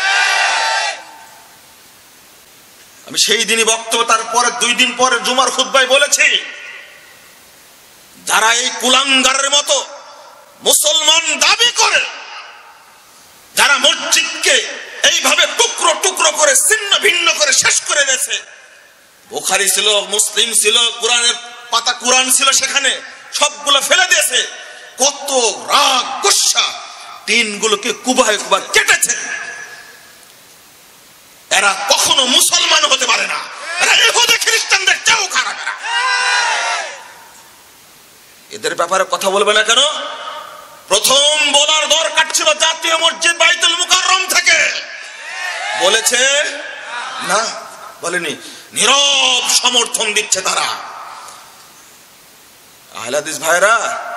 আমি সেই দিনই বক্তব্য, তারপরে 2 দিন পরে জুমার খুতবায় বলেছি, যারা এই কুলাঙ্গারের মতো মুসলমান দাবি করে, যারা মসজিদকে এইভাবে টুকরো টুকরো করে ছিন্ন ভিন্ন করে শেষ করে দিয়েছে, বুখারী ছিল, মুসলিম ছিল, কোরআনের পাতা কোরআন ছিল, সেখানে সবগুলো ফেলে দিয়েছে, কত রাগ গুসা, টিনগুলোকে কুবায় কুবায় কেটেছে। এরা কখনো মুসলমান হতে পারে না, এরা ইহুদি খ্রিস্টানদের চেয়েও খারাপ। এদের ব্যাপারে কথা বলবে না কেন? প্রথম বলার দরকার ছিল জাতীয় মসজিদ বাইতুল মুকাররম থেকে। বলেছে না? বলেনি। নীরব সমর্থন দিচ্ছে তারা। আহলে হাদিস ভাইরা,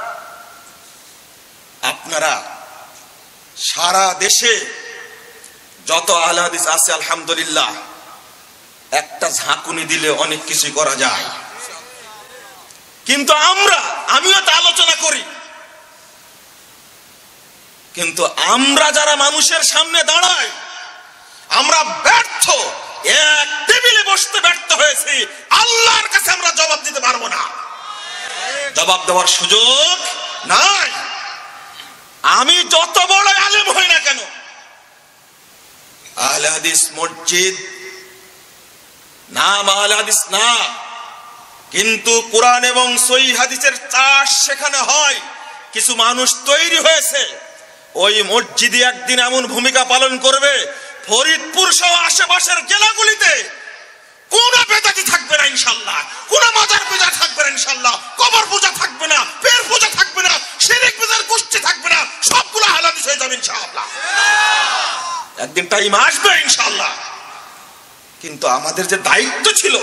আপনারা সারা দেশে যত আহলে হাদিস আছে আলহামদুলিল্লাহ, একটা ঝাঁকুনি দিলে অনেক কিছু করা যায়। কিন্তু আমিও তো আলোচনা করি, কিন্তু আমরা যারা মানুষের সামনে দাঁড়াই, আমরা ব্যর্থ, এক টেবিলে বসতে ব্যর্থ হয়েছি, আল্লাহর কাছে আমরা জবাব দিতে পারবো না, জবাব দেওয়ার সুযোগ নাই। আমি যত বড় আলেম হই না কেন, আহলে হাদিস মসজিদ নাম আহলে হাদিস না, কিন্তু কোরআন এবং সহিহ হাদিসের চাষ সেখানে হয়। কিছু মানুষ তৈরি হয়েছে, ওই মসজিদে একদিন এমন ভূমিকা পালন করবে, ফরিদপুর সহ আশেপাশের জেলাগুলিতে কোন বেদাতি থাকবে না ইনশাআল্লাহ, কোন মাজার পূজা থাকবে না ইনশাআল্লাহ, কবর পূজা থাকবে না, পীর পূজা থাকবে না, শিরক বিদআত গোষ্ঠী থাকবে না, সবগুলো আহলে হাদিস হয়ে যাবে ইনশাআল্লাহ। একদিন টাইম আসবে ইনশাআল্লাহ। কিন্তু আমাদের যে দায়িত্ব ছিল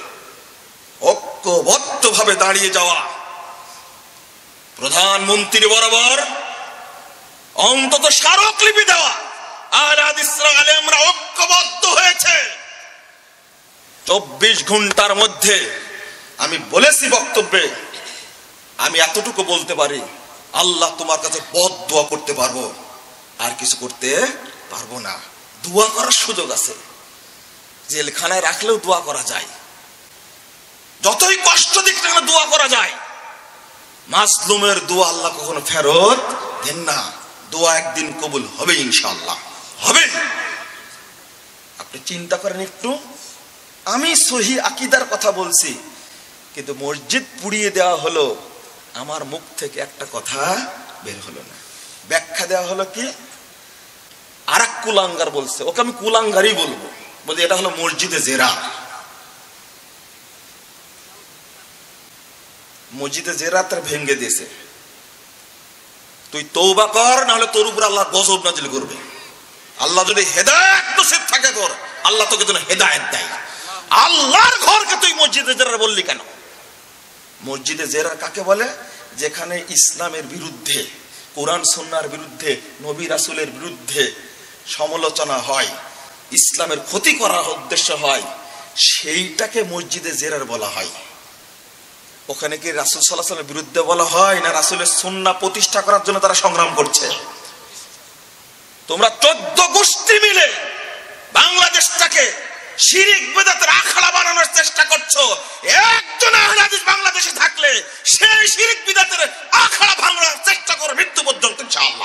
ঐক্যবদ্ধভাবে দাঁড়িয়ে যাওয়া, প্রধানমন্ত্রী বরাবর অন্তত স্মারকলিপি দেওয়া, আহলে হাদিসরা আলেমরা ঐক্যবদ্ধ হয়েছে। 24 ঘন্টার মধ্যে আমি বলেছি বক্তব্যে, আমি এতটুকু বলতে পারি, আল্লাহ তোমার কাছে বদদুয়া করতে পারবো, আর কিছু করতে পারবো না, দোয়া করার সুযোগ আছে, জেলখানায় রাখলেও দোয়া করা যায়, যতই কষ্ট দিক না দোয়া করা যায়। মাজলুমের দোয়া আল্লাহ কখনো ফেরত দেন না, দোয়া একদিন কবুল হবে ইনশাআল্লাহ, হবে। আপনি চিন্তা করেন একটু, আমি সহি আকীদার কথা বলছি, কিন্তু মসজিদ পুড়িয়ে দেওয়া হলো, আমার মুখ থেকে একটা কথা বের হলো না। ব্যাখ্যা দেওয়া হলো কি, আরেক কুলাঙ্গার বলছে, ওকে আমি কুলাঙ্গারই বলবো, বলতে এটা হলো মসজিদে জেরা। মসজিদে জেরা তার ভেঙ্গে দিয়েছে, তুই তওবা কর, না হলে তোর উপর আল্লাহ গজব নাজিল করবে। আল্লাহ যদি হেদায়েত নসিব থাকে তোর, আল্লাহ তোকে যেন হেদায়েত দেয়। আল্লাহর ঘরকে তুই মসজিদে জেরা বললি কেন? মসজিদে জেরা কাকে বলে? যেখানে ইসলামের বিরুদ্ধে, কোরআন সুন্নাহর বিরুদ্ধে, নবী রাসূলের বিরুদ্ধে সমালোচনা হয়, ইসলামের ক্ষতি করার উদ্দেশ্য হয়, সেইটাকে মসজিদে জেরার বলা হয়। ওখানে কি রাসূল সাল্লাল্লাহু আলাইহি ওয়াসাল্লামের বিরুদ্ধে বলা হয়, না রাসূলের সুন্নাহ প্রতিষ্ঠা করার জন্য তারা সংগ্রাম করছে? তোমরা 14 গোষ্ঠী মিলে বাংলাদেশটাকে শিরিক বিদআতের আখড়া বানানোর চেষ্টা করছো। একজন আহলে হাদিস বাংলাদেশে থাকলে সেই শিরিক বিদআতের আখড়া ভাঙার চেষ্টা করো মৃত্যু পর্যন্ত ইনশাআল্লাহ।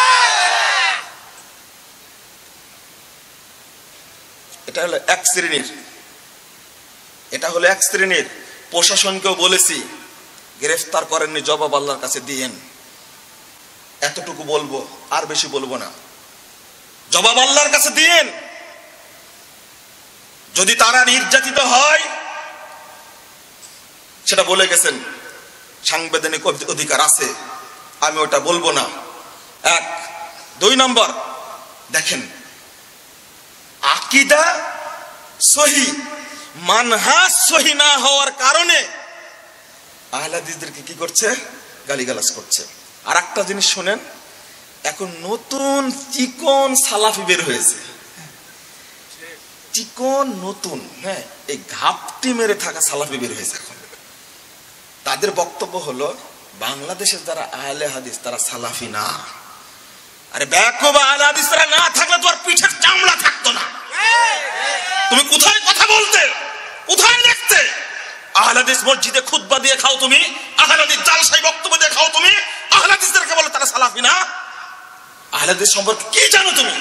এটা হলো এক শ্রেণীর, এটা হলো এক শ্রেণীর। প্রশাসনকেও বলেছি, গ্রেফতার করেননি, জবাব আল্লাহর কাছে দিয়েন। এতটুকু বলবো, আর বেশি বলবো না। জবাব আল্লাহর কাছে দিয়েন। যদি তারা নির্যাতিত হয়, সেটা বলে গেছেন, সাংবিধানিক অধিকার আছে, আমি ওটা বলবো না। 1 2 নম্বর, দেখেন আকীদা সহি, মানহাজ সহি না হওয়ার কারণে আহলে হাদিসদেরকে কি করছে? গালিগালাজ করছে। আর একটা জিনিস শুনেন, এখন নতুন চিকন সালাফি বের হয়েছে, চিকন নতুন, হ্যাঁ, এই ঘাপটি মেরে থাকা সালাফি বের হয়েছে এখন। তাদের বক্তব্য হলো বাংলাদেশের যারা আহলে হাদিস তারা সালাফি না। আরে বেকুব, আহলে হাদিসরা না থাকলে তোমার পিঠের চামড়া থাকতো না। তুমি কোথায় কথা বলতে, কোথায় দেখতে? আহলে হাদিস মসজিদে খুতবা দিয়ে খাও তুমি, আহলে হাদিস জালসায় বক্তব্য দিয়ে খাও তুমি, আহলে হাদিসদেরকে বলো তারা সালাফি না? আহলে হাদিস সম্পর্কে কি জানো তুমি?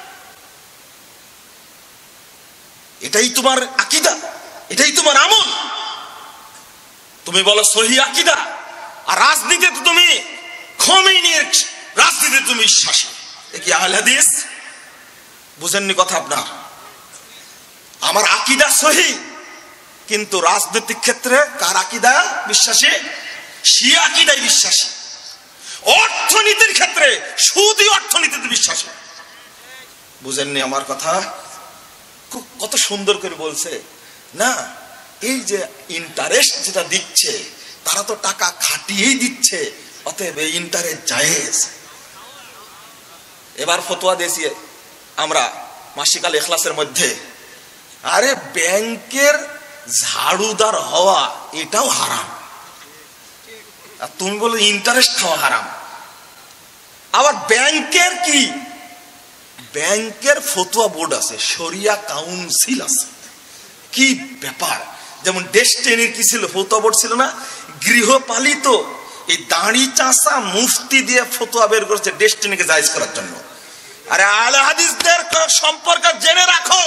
এটাই তোমার আকীদা, এটাই তোমার আমল। তুমি বলো সহি আকীদা, আর রাজনীতিতে তুমি খোমেনির রাজনীতিতে তুমি বিশ্বাসী। এ কি আহলে হাদিস? বুঝেননি কথা আপনার? আমার আকীদা সহি, কিন্তু রাজনৈতিক ক্ষেত্রে কার আকীদা বিশ্বাসী? শিয়া আকীদায় বিশ্বাসী। অর্থনীতির ক্ষেত্রে সুদী অর্থনীতিতে বিশ্বাসী। বুঝেননি আমার কথা? কত সুন্দর করে বলছে না, এই যে ইন্টারেস্ট যেটা দিচ্ছে, তারা তো টাকা খাটিয়েই দিচ্ছে, অতএব এই ইন্টারেস্ট জায়েজ। এবার ফতোয়া দিয়েছি আমরা মাসিক আল ইখলাসের মধ্যে, আরে ব্যাংকের ঝাড়ুদার হওয়া এটাও হারাম, আর তুমি বলো ইন্টারেস্ট খাওয়া হারাম। আবার ব্যাংকের কি, ব্যাংকের ফতোয়া বোর্ড আছে, শরিয়া কাউন্সিল আছে, কি ব্যাপার। যেমন ডেস্টিনির কি ছিল, ফতোয়া বোর্ড ছিল না, গৃহপালিত এই দাঁড়ি চাষা মুফতি দিয়ে ফতোয়া বের করেছে ডেস্টিনিকে জায়েজ করার জন্য। আরে আহলে হাদিসদের সম্পর্কে জেনে রাখো,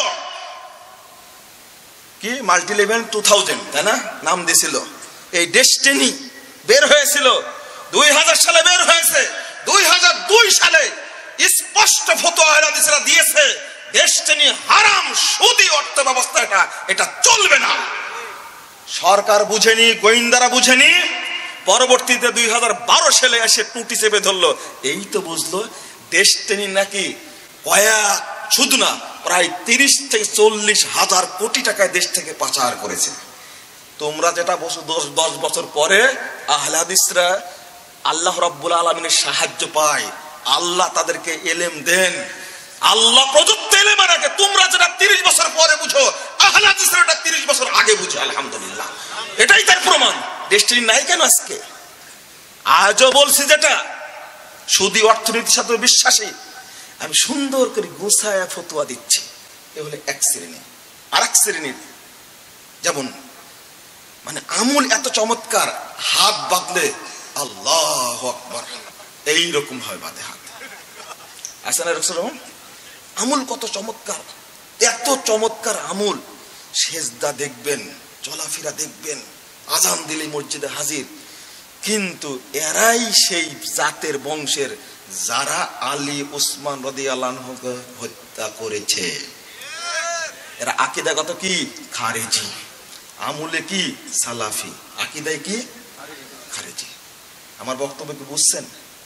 কি মাল্টি লেভেল 2000, তাই না নাম দিয়েছিল। এই ডেস্টিনি বের হয়েছিল 2000 সালে বের হয়েছে। 2002 সালে স্পষ্ট ফতোয়া আহলে হাদিসরা দিয়েছে, ডেস্টিনি হারাম, সুদী অর্থ ব্যবস্থা, এটা চলবে না। সরকার বুঝেনি, গোয়েন্দারা বুঝেনি, পরবর্তীতে 2012 সালে এসে টুটি চেপে ধরলো। এই তো বুঝলো ডেস্টিনি নাকি কয়েক, শুধু না, প্রায় 30 থেকে 40 হাজার কোটি টাকায় দেশ থেকে পাচার করেছে। তোমরা যেটা 10 বছর পরে আহলে হাদিসরা আল্লাহ রাব্বুল আলামিনের সাহায্য পায়, আল্লাহ তাদেরকে ইলম দেন, আল্লাহ প্রদত্ত ইলম রাখে। তোমরা যেটা 30 বছর পরে বুঝো, আহলে হাদিসরা এটা 30 বছর আগে বুঝে। আলহামদুলিল্লাহ, এটাই তার প্রমাণ। ডেস্টিনি নাই কেন আজকে? আজও বলছি যেটা সুদী অর্থনীতির সাথে বিশ্বাসী, আমি সুন্দর করে গোছায়া ফতোয়া দিচ্ছি। এ হলো এক শ্রেণী। আর এক শ্রেণীর যেমন মানে আমল এত চমৎকার, হাত বাঁধলে আল্লাহু আকবার এইরকম হয় বাঁধে হাত। আসলে এরকম আমল কত চমৎকার, এত চমৎকার আমল। সেজদা দেখবেন, চলাফেরা দেখবেন, আজান দিলে মসজিদে হাজির। কিন্তু এরাই সেই জাতের বংশের যারা আলী উসমান রাদিয়াল্লাহু আনহুকে হত্যা করেছে। এরা আকীদাগত কি খারেজি, আমলে কি সালাফি, আকীদায় কি খারেজি। আমার বক্তব্য কি বুঝছেন?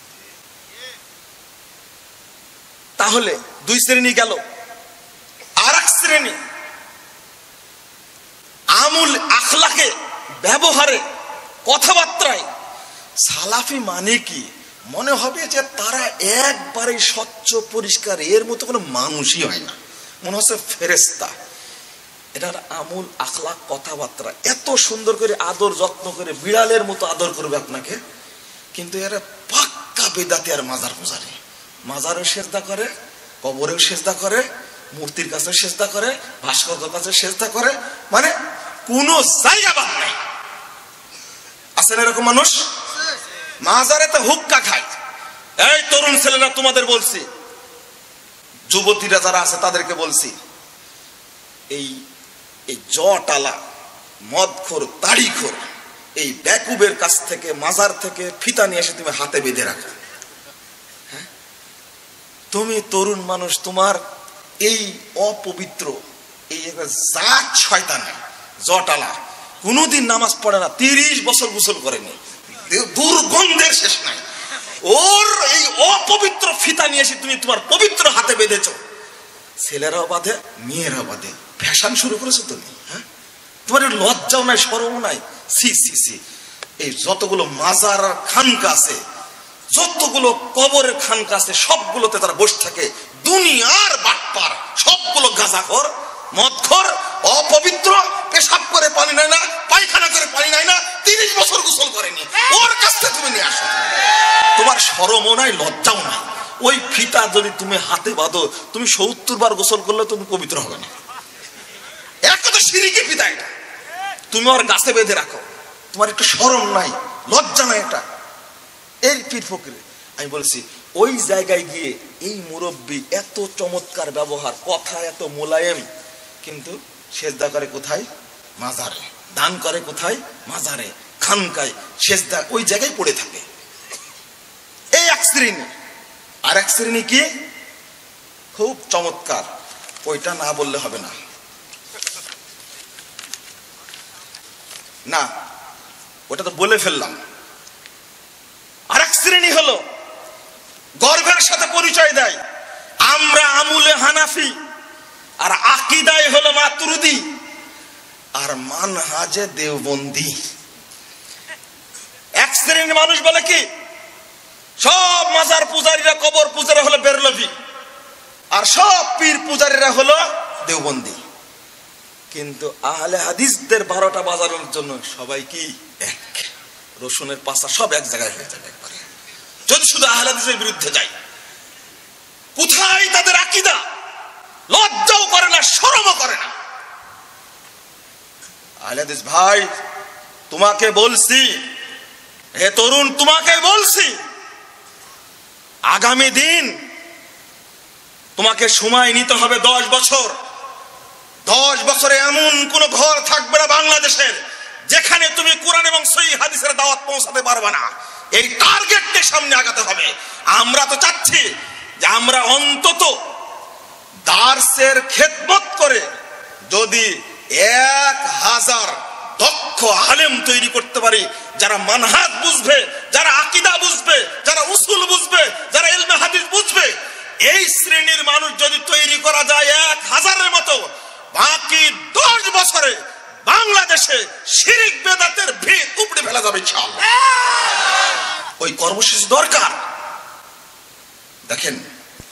তাহলে দুই শ্রেণী গেল। আর এক শ্রেণী আমল আখলাকে, ব্যবহারে, কথাবার্তায় সালাফি মানে কি মনে হবে যে তারা একবারে স্বচ্ছ পরিষ্কার, এর মতো কোনো মানুষই হয় না, মনে হচ্ছে ফেরেশতা। এটার আমল আখলাক কথাবার্তা এত সুন্দর করে আদর যত্ন করে বিড়ালের মতো আদর করবে আপনাকে। কিন্তু এরা পাক্কা বেদাতি আর মাজার পূজারি। মাজারেও সেজদা করে, কবরেও সেজদা করে, মূর্তির কাছে সেজদা করে, ভাস্করের কাছে সেজদা করে, মানে কোন জায়গা বাদ নাই। আছেন এরকম মানুষ? মাজারেতে হুক্কা খায়। এই তরুণ ছেলেরা তোমাদের বলছি, যুবতীরা যারা আছে তাদেরকে বলছি, এই জটালা মদখোর তাড়িখোর এই বেকুবের কাছ থেকে, মাজার থেকে ফিতা নিয়ে এসে তুমি হাতে বেঁধে রাখো। হ্যাঁ, তুমি তরুণ মানুষ, তোমার এই অপবিত্র এই জাত শয়তান জটালা কোনদিন নামাজ পড়ে না, 30 বছর গোসল করেনি, দুর্গন্ধের শেষ নাই। ওর এই অপবিত্র ফিতা নিয়ে এসে তুমি তোমার পবিত্র হাতে বেঁধেছ। ছেলেরাও বাঁধে, মেয়েরাও বাঁধে, ফ্যাশন শুরু করেছো তুমি। হ্যাঁ, তোমার লজ্জাও নাই, শরমও নাই। সি সি সি, এই যতগুলো মাজার খানকা আছে, যতগুলো কবরের খানকা আছে, সবগুলোতে তারা বসে থাকে দুনিয়ার বাটপার, সবগুলো গাঁজাখোর, মদখোর, অপবিত্র, পেশাব করে পানি নেয় না, পায়খানা করে পানি নেয় না, 30 বছর গোসল করেনি। ওর কাছ থেকে তুমি নিয়ে আসো। তোমার শরমও নাই, লজ্জাও নাই। ওই ফিতা যদি তুমি হাতে বাঁধো, তুমি 70 বার গোসল করলে তুমি পবিত্র হবে না। একটা তো শিরকি ফিতা, এটা তুমি ওর গাছে বেঁধে রাখো। তোমার একটু শরম নাই, লজ্জা নাই। এটা এই পীর ফকির। আমি বলছি ওই জায়গায় গিয়ে এই মুরব্বী এত চমৎকার ব্যবহার, কথা এত মোলায়েম, কিন্তু সেজদা করে কোথায়? মাজারে। দান করে কোথায়? মাজারে, খানকায়, সেজদা ওই জায়গায় পড়ে থাকে। এই এক শ্রেণী। আর এক শ্রেণী কি খুব চমৎকার, ওইটা না বললে হবে না, না ওটা তো বলে ফেললাম। আর এক শ্রেণী হলো গর্বের সাথে পরিচয় দেয় আমরা আমুলে হানাফি, আর আকীদায় হলো মাতুরিদি, আর মানহাজে দেওবন্দি। এক শ্রেণীর মানুষ বলে কি সব মাজার পূজারীরা, কবর পূজারা হলো বেরলভি, আর সব পীর পূজারীরা হলো দেওবন্দি। কিন্তু আহলে হাদিসদের 12টা বাজানোর জন্য সবাই কি এক, রসুনের পাশা সব এক জায়গায় হয়ে যাবে একবারে, যদি শুধু আহলে হাদিসের বিরুদ্ধে যায়। কোথায় তাদের আকীদা? লজ্জাও করে না, শরমও করে না। আহলে হাদিস ভাই, তোমাকে বলছি, হে তরুণ, তোমাকে বলছি, আগামী দিন তোমাকে সময় নিতে হবে 10 বছর। 10 বছরে এমন কোন ঘর থাকবে না বাংলাদেশের যেখানে তুমি কোরআন এবং সহিহ হাদিসের দাওয়াত পৌঁছাতে পারবে না। এই টার্গেটকে সামনে আগাতে হবে। আমরা তো চাচ্ছি যে আমরা অন্তত দার্সের খেদমত করে যদি 1000 দক্ষ আলেম তৈরি করতে পারি, যারা মানহাজ বুঝবে, যারা আকীদা বুঝবে, যারা উসুল বুঝবে, যারা ইলমে হাদিস বুঝবে, এই শ্রেণীর মানুষ যদি তৈরি করা যায় 1000-এর মতো, বাকি 10 বছরে বাংলাদেশে শিরক বেদাতের ভিত উপড়ে ফেলা যাবে ইনশাআল্লাহ। ওই কর্মসূচি দরকার। দেখেন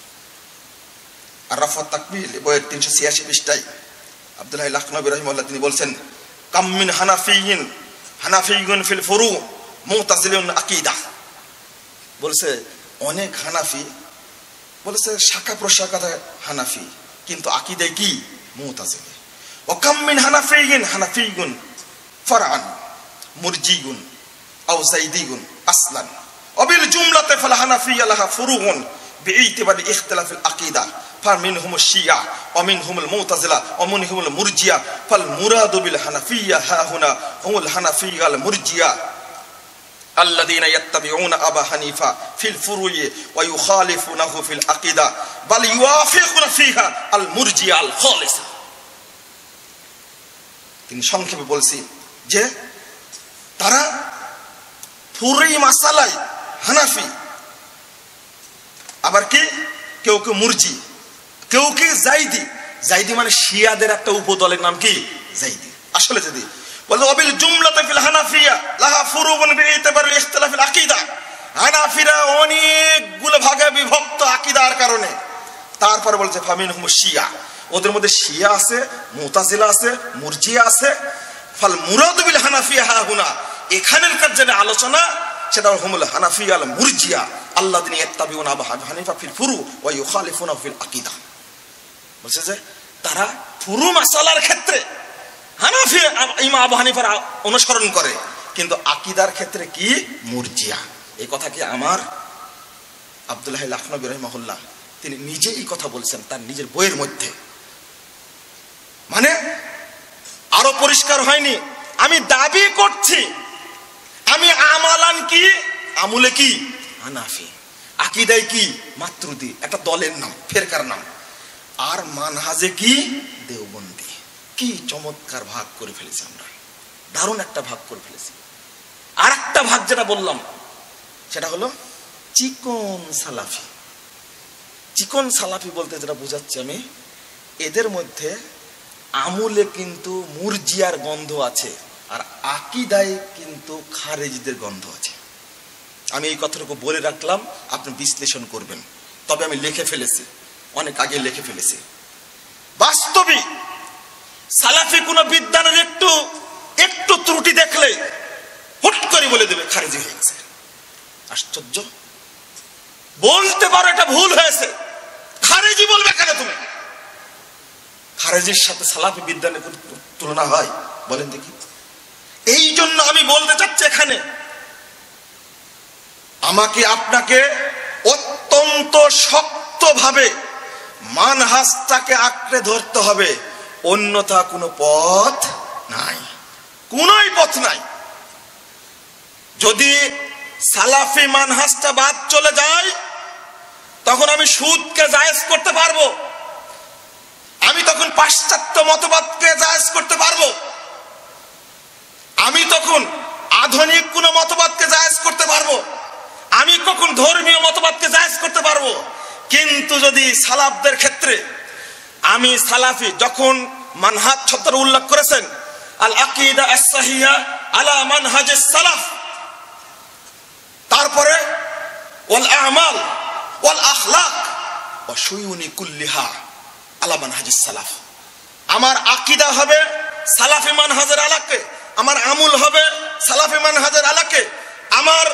আরাফাত তাকবিল বইয়ের 386 পৃষ্ঠায় আব্দুল্লাহ লাখনবী রাহিমাহুল্লাহ তিনি বলছেন, কাম মিন হানাফিয়্যুন ফিল ফুরু মুতাজিলিউন আকীদা। বলছে অনেক হানাফি বলেছে শাখা প্রশাখা হানাফি, কিন্তু আকীদায় কি মুতাজিলি। ওয়া কাম মিন হানাফিয়্যিন ফারআন মুরজিয়্যিন আও যায়দিয়্যিন আসলান ওয়া বিল জুমলাতি ফাল হানাফিয়্যা লাহা ফুরুউন বিইতিবারি ইখতিলাফিল আকীদা ফামিনহুম শিয়া ওয়া মিনহুমুল মুতাজিলা ওয়া মিনহুমুল মুরজিয়া ফাল মুরাদু বিল হানাফিয়্যা হা হুনা হুমুল হানাফিয়্যাল মুরজিয়া الذين يتبعون أبا حنيفة في الفروع ويخالفونه في العقيدة بل يوافقون فيها المرجئة الخالصة। তিনি সংক্ষেপে বলছি যে তারা ফুরুই মাসালায় হানাফি, আবার কি কেউ কেউ মুরজি, কেউ কি জাইদি। জাইদি মানে শিয়াদের একটা উপদলের নাম কি জাইদি। আসলে যদি বলে ওয়াবিল জুমলাতি ফিল হানাফিয়া লাহা ফুরুউন বিইতিবারিল ইখতিলাফিল আকীদা, হানাফিরা অনেকগুলো ভাগে বিভক্ত আকীদার কারণে। তারপরে বলছে ফামিনহুম শিয়া, ওদের মধ্যে শিয়া আছে, মুতাজিলা আছে, মুরজিয়া আছে। ফাল মুরাদু বিল হানাফিয়া হা হুনা, এখানেরকার যে আলোচনা সেটা হুমুল হানাফিয়াল মুরজিয়া আল্লাযিনা ইয়াত্তাবিউনা আবা হানিফা ফিল ফুরু ওয়া ইউখালিফুনা ফিল আকীদা। বলছে যে তারা ফুরু মাসালার ক্ষেত্রে হানাফি ইমাম আবু হানিফার অনুসরণ করে, কিন্তু আকীদার ক্ষেত্রে কি মুরজিয়া। এই কথা কি আমার আব্দুল্লাহ লাখনবী রাহিমাহুল্লাহ তিনি নিজে এই কথা বলছেন তার নিজের বইয়ের মধ্যে। মানে আরো পরিষ্কার হয়নি, আমি দাবি করছি আমি আমালান কি আমুলে কি হানাফি, আকীদায় কি মাতরুদি, একটা দলের নাম, ফেরকার নাম, আর মানহাজে কি দেওবন্দি। কি চমৎকার ভাগ করে ফেলেছি আমরা, দারুণ একটা ভাগ করে ফেলেছি। আর একটা ভাগ যেটা বললাম সেটা হলো চিকন সালাফি। চিকন সালাফি বলতে যেটা বোঝাচ্ছি আমি, এদের মধ্যে আমুলে কিন্তু মুরজিয়ার গন্ধ আছে, আর আকীদায় কিন্তু খারেজিদের গন্ধ আছে। আমি এই কথাটুকু বলে রাখলাম, আপনি বিশ্লেষণ করবেন। তবে আমি লিখে ফেলেছি, অনেক আগে লিখে ফেলেছি। বাস্তবে সালাফি কোন বিদ্যানের একটু ত্রুটি দেখলে হুট করে বলে দেবে খারেজি হয়ে গেছে। আশ্চর্য, বলতে পারো এটা ভুল হয়েছে, খারেজি বলবে কেন তুমি? খারেজির সাথে সালাফি বিদ্যানের তুলনা হয়? বলেন দেখি। এই জন্য আমি বলতে চাচ্ছি এখানে আমাকে আপনাকে অত্যন্ত শক্তভাবে মানহাজটাকে আঁকড়ে ধরতে হবে, অন্যথা কোনো পথ নাই, কোনই পথ নাই। যদি সালাফি মানহাজটা বাদ চলে যায় তখন আমি সুদকে জায়েজ করতে পারবো, আমি তখন পাশ্চাত্য মতবাদকে জায়েজ করতে পারবো, আমি তখন আধুনিক কোন মতবাদকে জায়েজ করতে পারবো, আমি কখন ধর্মীয় মতবাদকে জায়েজ করতে পারবো। কিন্তু যদি সালাফদের ক্ষেত্রে আমি সালাফি, যখন মানহাজ শব্দের উল্লেখ করেছেন আল আকীদা আস-সাহিহা আলা মানহাজিস সালাফ, তারপরে ওয়াল আমাল ওয়াল আখলাক ওয়া শুয়ুনি কুল্লিহা আলা মানহাজিস সালাফ, আমার আকীদা হবে সালাফি মানহাজের আলোকে, আমার আমল হবে সালাফি মানহাজের আলোকে, আমার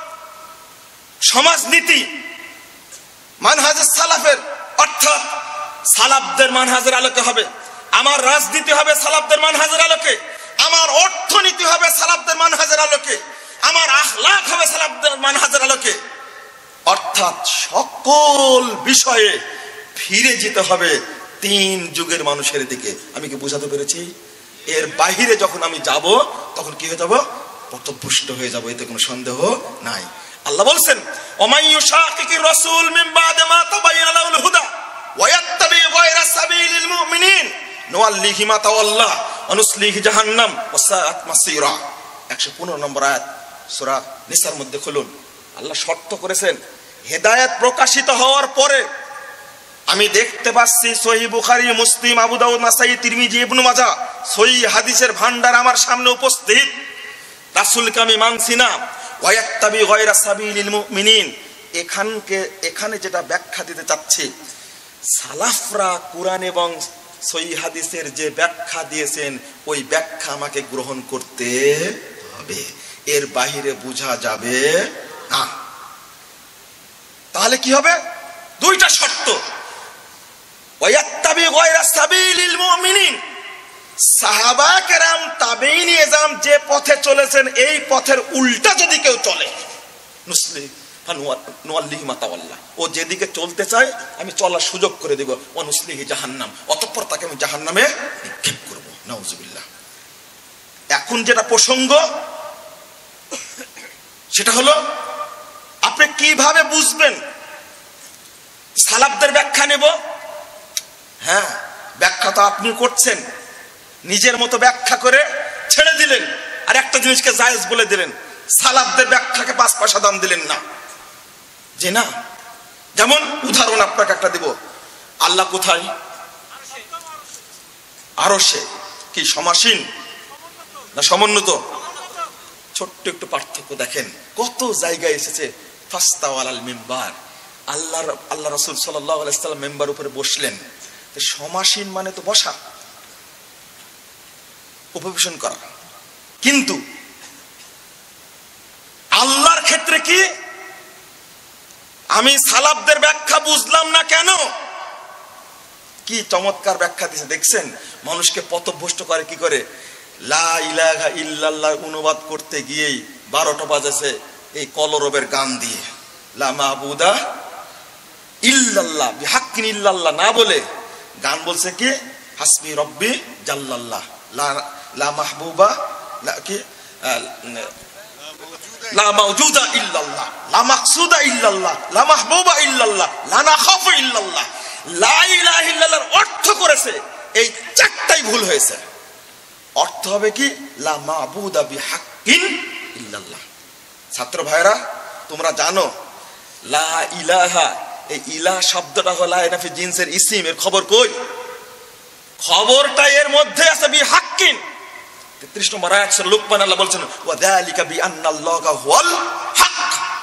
সমাজনীতি মানহাজের সালাফের অর্থাৎ সালাফদের মানহাজের আলোকে হবে, আমার রাজনীতি হবে সালাফদের মানহাজের আলোকে, আমার অর্থনীতি হবে সালাফদের মানহাজের আলোকে, আমার আখলাক হবে সালাফদের মানহাজের আলোকে। অর্থাৎ সকল বিষয়ে ফিরে যেতে হবে তিন যুগের মানুষের দিকে। আমি কি বোঝাতে পেরেছি? এর বাহিরে যখন আমি যাব তখন কি হয়ে যাব? পথভ্রষ্ট হয়ে যাব, এতে কোনো সন্দেহ নাই। আল্লাহ বলছেন ওমাই ইউশাকিকির রাসূল মিন বাদি মা তাবায়্যানা লাহুল হুদা ওয়া ইয়াত্তাবি গায়রা সাবিলিল মুমিনিন নুওয়াল্লিহি মা তাওয়াল্লা ওয়া নুসলিহি জাহান্নাম ওয়া সাআত মাসীরা। 115 নম্বর আয়াত সূরা নিসার মধ্যে খুলুন। আল্লাহ শর্ত করেছেন হেদায়েত প্রকাশিত হওয়ার পরে আমি দেখতে পাচ্ছি সহিহ বুখারী, মুসলিম, আবু দাউদ, নাসাই, তিরমিজি, ইবনে মাজাহ সহিহ হাদিসের ভান্ডার আমার সামনে উপস্থিত। রাসূলকে আমি মানছি না। ওয়া ইয়াত্তাবি গায়রা সাবিলিল মুমিনিন, এখানে যেটা ব্যাখ্যা দিতে চাচ্ছি, সালাফরা কুরআন এবং সহিহ হাদিসের যে ব্যাখ্যা দিয়েছেন ওই ব্যাখ্যা আমাকে গ্রহণ করতে হবে, এর বাহিরে বোঝা যাবে না। তাহলে কি হবে? দুইটা শর্ত। ওয়ায়াত্তাবি গায়রা সাবিলিল মুমিনিন, সাহাবা কেরাম তাবেঈন এজাম যে পথে চলেছেন এই পথের উল্টা যদি কেউ চলে, নুসলি ফানুয়াল্লিহি মা তাওয়াল্লা, ও যেদিকে চলতে চায় আমি চলার সুযোগ করে দেব, ওয়া নুসলিহি জাহান্নাম, অতঃপর তাকে আমি জাহান্নামে নিক্ষেপ করব। নাউযুবিল্লাহ। এখন যেটা প্রসঙ্গ সেটা হলো আপনি কিভাবে বুঝবেন? সালাফদের ব্যাখ্যা নেব। হ্যাঁ, ব্যাখ্যা তো আপনি করছেন, নিজের মতো ব্যাখ্যা করে ছেড়ে দিলেন, আর একটা জিনিসকে জায়েজ বলে দিলেন, সালাফদের ব্যাখ্যাকে 5 পয়সা দাম দিলেন না। যে না, যেমন উদাহরণ আপনাকে একটা দিব, আল্লাহ কোথায়? আরশে। কি সমাসীন না সমুন্নত? ছোট্ট একটু পার্থক্য দেখেন, কত জায়গায় এসেছে ফাস্তাও আলাল মিম্বার, আল্লাহ রাসূল সাল্লাল্লাহু আলাইহি ওয়াসাল্লাম মেম্বার উপরে বসলেন। সমাসীন মানে তো বসা, উপবেশন করা। কিন্তু আল্লাহর ক্ষেত্রে কি? আমি সালাফদের ব্যাখ্যা বুঝলাম না কেন? কি চমৎকার ব্যাখ্যা দিয়েছে দেখছেন। মানুষকে পথভ্রষ্ট করে কি করে? লা ইলাহা ইল্লাল্লাহ অনুবাদ করতে গিয়েই 12টা বাজেছে এই কলরবের গান দিয়ে। লা মাবুদা ইল্লাল্লাহ বিহাক্কিন ইল্লাল্লাহ না বলে গান বলছে কি? হাসবি রব্বি জাল্লাল্লাহ, লা মাহবুবা লা কি লা মাওজুদা ইল্লাল্লাহ, লা মাকসুদা ইল্লাল্লাহ, লা মাহবুবা ইল্লাল্লাহ, লা নাখাফু ইল্লাল্লাহ। লা ইলাহা ইল্লাল্লাহর অর্থ করেছে এই চারটাই ভুল হয়েছে। অর্থ হবে কি? লা মাবুদা বিহাক্কিন ইল্লাল্লাহ। ছাত্র ভাইরা, তোমরা জানো লা ইলাহা, এই ইলাহ শব্দটা হলো লাইনাফি জিনসের ইসিম। এর খবর কই? খবরটা এর মধ্যে আছে বিহাক্কিন। 33 নম্বর আয়াত সূরা লুকমান আল্লাহ বলছেন ওয়া যালিকা বিআন্নাল্লাহা হুয়াল হক।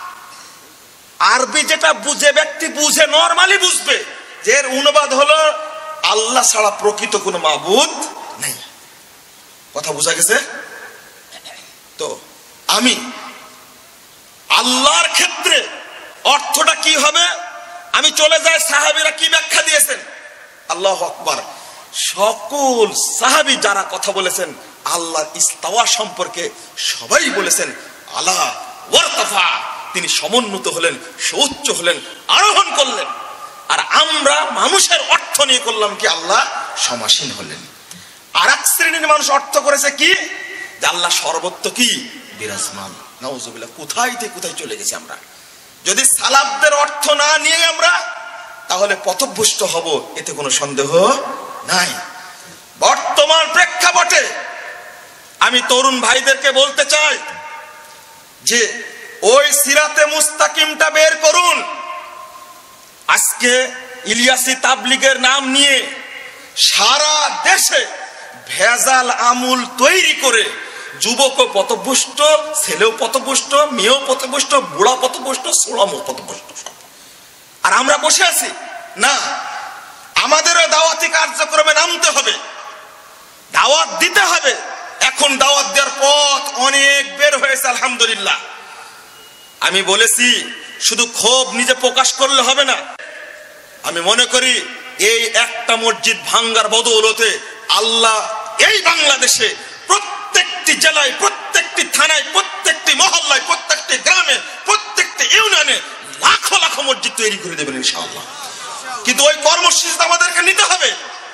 আরবি যেটা বুঝে ব্যক্তি বুঝে, নরমালি বুঝবে যে এর অনুবাদ হলো আল্লাহ ছাড়া প্রকৃত কোনো মাবুদ নেই। কথা বোঝা গেছে তো? আমি আল্লাহর ক্ষেত্রে অর্থটা কি হবে? আমি চলে যাই সাহাবীরা কি ব্যাখ্যা দিয়েছেন। আল্লাহু আকবার। সকল সাহাবী যারা কথা বলেছেন আল্লাহর ইস্তাওয়া সম্পর্কে সবাই বলেছেন আলা ওয়ারতাফা, তিনি সমুন্নত হলেন, সুউচ্চ হলেন, আরোহণ করলেন। আর আমরা মানুষের অর্থ নিয়ে করলাম কি? আল্লাহ সমাসীন হলেন। আর এক শ্রেণীর মানুষ অর্থ করেছে কি? যে আল্লাহ সর্বত্র কি? বিরাজমান। নাউজুবিল্লাহ। কোথায় থেকে কোথায় চলে গেছে আমরা। যদি সালাফদের অর্থ না নিয়ে আমরা, তাহলে পথভ্রষ্ট হব, এতে কোনো সন্দেহ নাই। বর্তমান প্রেক্ষাপটে আমি তরুণ ভাইদেরকে বলতে চাই যে ওই সিরাতে মুস্তাকিমটা বের করুন। আজকে ইলিয়াসি তাবলীগের নাম নিয়ে সারা দেশে ভেজাল আমুল তৈরি করে যুবকও পথভ্রষ্ট, ছেলেও পথভ্রষ্ট, মেয়েও পথভ্রষ্ট, বুড়া পথভ্রষ্ট, ছোড়ামও পথভ্রষ্ট। আর আমরা বসে আছি না, আমাদেরও দাওয়াতি কার্যক্রমে নামতে হবে, দাওয়াত দিতে হবে। এখন দাওয়াত দেওয়ার পথ অনেক বের হয়েছে আলহামদুলিল্লাহ। আমি বলেছি শুধু ক্ষোভ নিজে প্রকাশ করলে হবে না। আমি মনে করি এই একটা মসজিদ ভাঙ্গার বদৌলতে আল্লাহ এই বাংলাদেশে প্রত্যেকটি জেলায়, প্রত্যেকটি থানায়, প্রত্যেকটি মহল্লায়, প্রত্যেকটি গ্রামে, প্রত্যেকটি ইউনিয়নে লাখো লাখো মসজিদ তৈরি করে দেবেন ইনশাআল্লাহ। কিন্তু ওই কর্মসূচি আমাদেরকে নিতে হবে।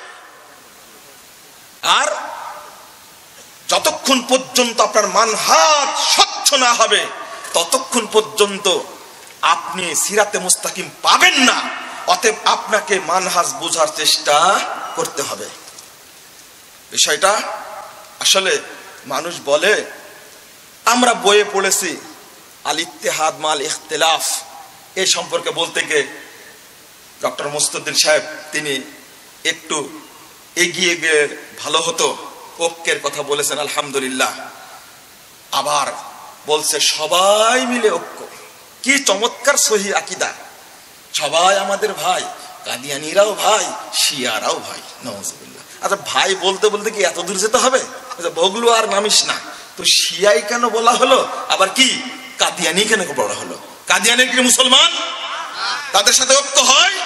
আর যতক্ষণ পর্যন্ত আপনার মানহাজ স্বচ্ছ না হবে ততক্ষণ পর্যন্ত আপনি সিরাতে মুস্তাকিম পাবেন না। অতএব আপনাকে মানহাজ বোঝার চেষ্টা করতে হবে। বিষয়টা আসলে মানুষ বলে, আমরা বইয়ে পড়েছি আল ইত্তেহাদ মাল ইখতিলাফ, এই সম্পর্কে বলতে গিয়ে ডক্টর মুস্তাদিন সাহেব তিনি একটু এগিয়ে গিয়ে ভালো হতো, ঐক্যের কথা বলেছেন আলহামদুলিল্লাহ। আবার বলছে সবাই মিলে ঐক্য। কি চমৎকার সহি আকীদা, সবাই আমাদের ভাই, কাদিয়ানীরাও ভাই, শিয়ারাও ভাই। নাউজুবিল্লাহ। আচ্ছা ভাই বলতে বলতে কি এত দূর যেতে হবে? বগলু আর নামিস না তো, শিয়াই কেন বলা হলো, আবার কি কাদিয়ানি কেন বলা হলো? কাদিয়ানি কি মুসলমান? তাদের সাথে ঐক্য হয়,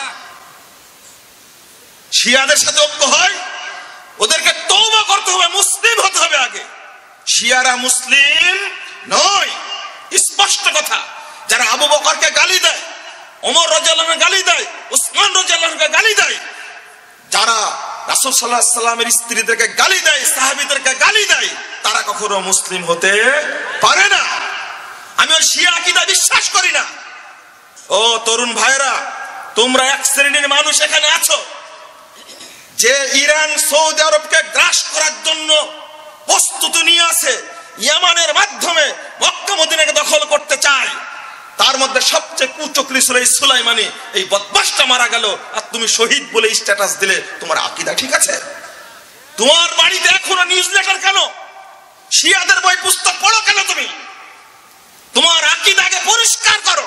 শিয়াদের সাথে ঐক্য হয়। ওদেরকে তওবা করতে হবে, মুসলিম হতে হবে আগে। শিয়ারা মুসলিম নয়, স্পষ্ট কথা। যারা আবু বকরকে গালি দেয়, ওমর রাদিয়াল্লাহু আনহুকে গালি দেয়, উসমান রাদিয়াল্লাহু আনহুকে গালি দেয়, যারা রাসূল সাল্লাল্লাহু আলাইহি সাল্লামের স্ত্রীদেরকে গালি দেয়, সাহাবীদেরকে গালি দেয়, তারা কখনো মুসলিম হতে পারে না। আমি ওই শিয়া আকীদা বিশ্বাস করি না। ও তরুণ ভাইরা, তোমরা এক শ্রেণীর মানুষ এখানে আছো যে ইরান সৌদি আরবকে গ্রাস করার জন্য প্রস্তুতি নিয়ে আছে, ইয়ামানের মাধ্যমে মক্কা মদিনাকে দখল করতে চায়। তার মধ্যে সবচেয়ে কুচক্রী ছিল এই সুলাইমানি। এই বদমাশটা মারা গেল আর তুমি শহীদ বলে স্ট্যাটাস দিলে। তোমার আকীদা ঠিক আছে? তোমার বাড়িতে এখনো নিউজ লেটার কেন? শিয়াদের বই পুস্তক পড়ো কেন তুমি? তোমার আকীদাকে পরিষ্কার করো।